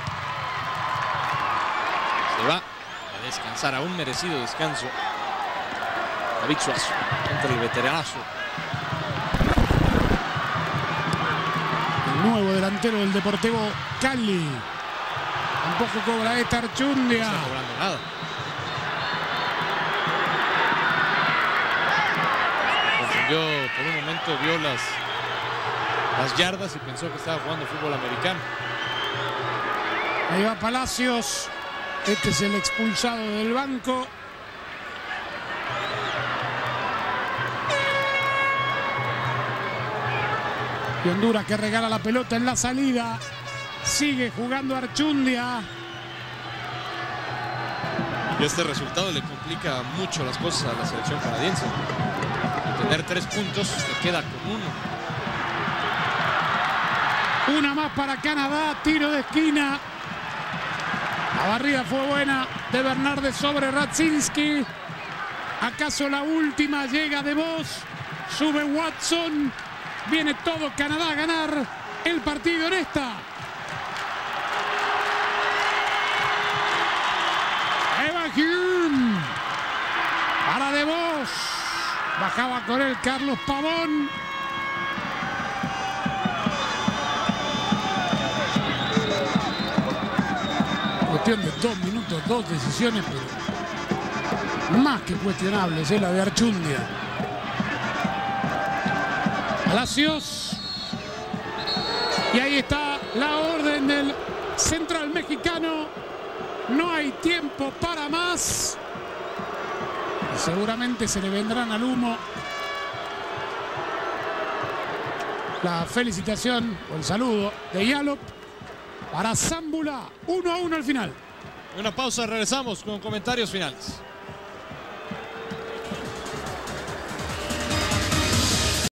Se va a descansar, a un merecido descanso. David Suazo, entre el veteranazo. El nuevo delantero del Deportivo Cali. Tampoco cobra esta Archundia. No está cobrando nada. Confundió, por un momento vio las yardas y pensó que estaba jugando fútbol americano. Ahí va Palacios. Este es el expulsado del banco. Y Honduras que regala la pelota en la salida. Sigue jugando Archundia. Y este resultado le complica mucho las cosas a la selección canadiense. Tener 3 puntos, se queda con 1. Una más para Canadá, tiro de esquina. La barrida fue buena de Bernardes sobre Radzinski. ¿Acaso la última llega de Vos? Sube Watson. Viene todo Canadá a ganar el partido en esta. Eva Hume. Para de Vos. Bajaba con él Carlos Pavón. Cuestión de 2 minutos, 2 decisiones, pero más que cuestionables, es la de Archundia. Palacios. Y ahí está la orden del central mexicano. No hay tiempo para más. Y seguramente se le vendrán al humo la felicitación o el saludo de Yalop para Zambula. 1-1 al final. Una pausa, regresamos con comentarios finales.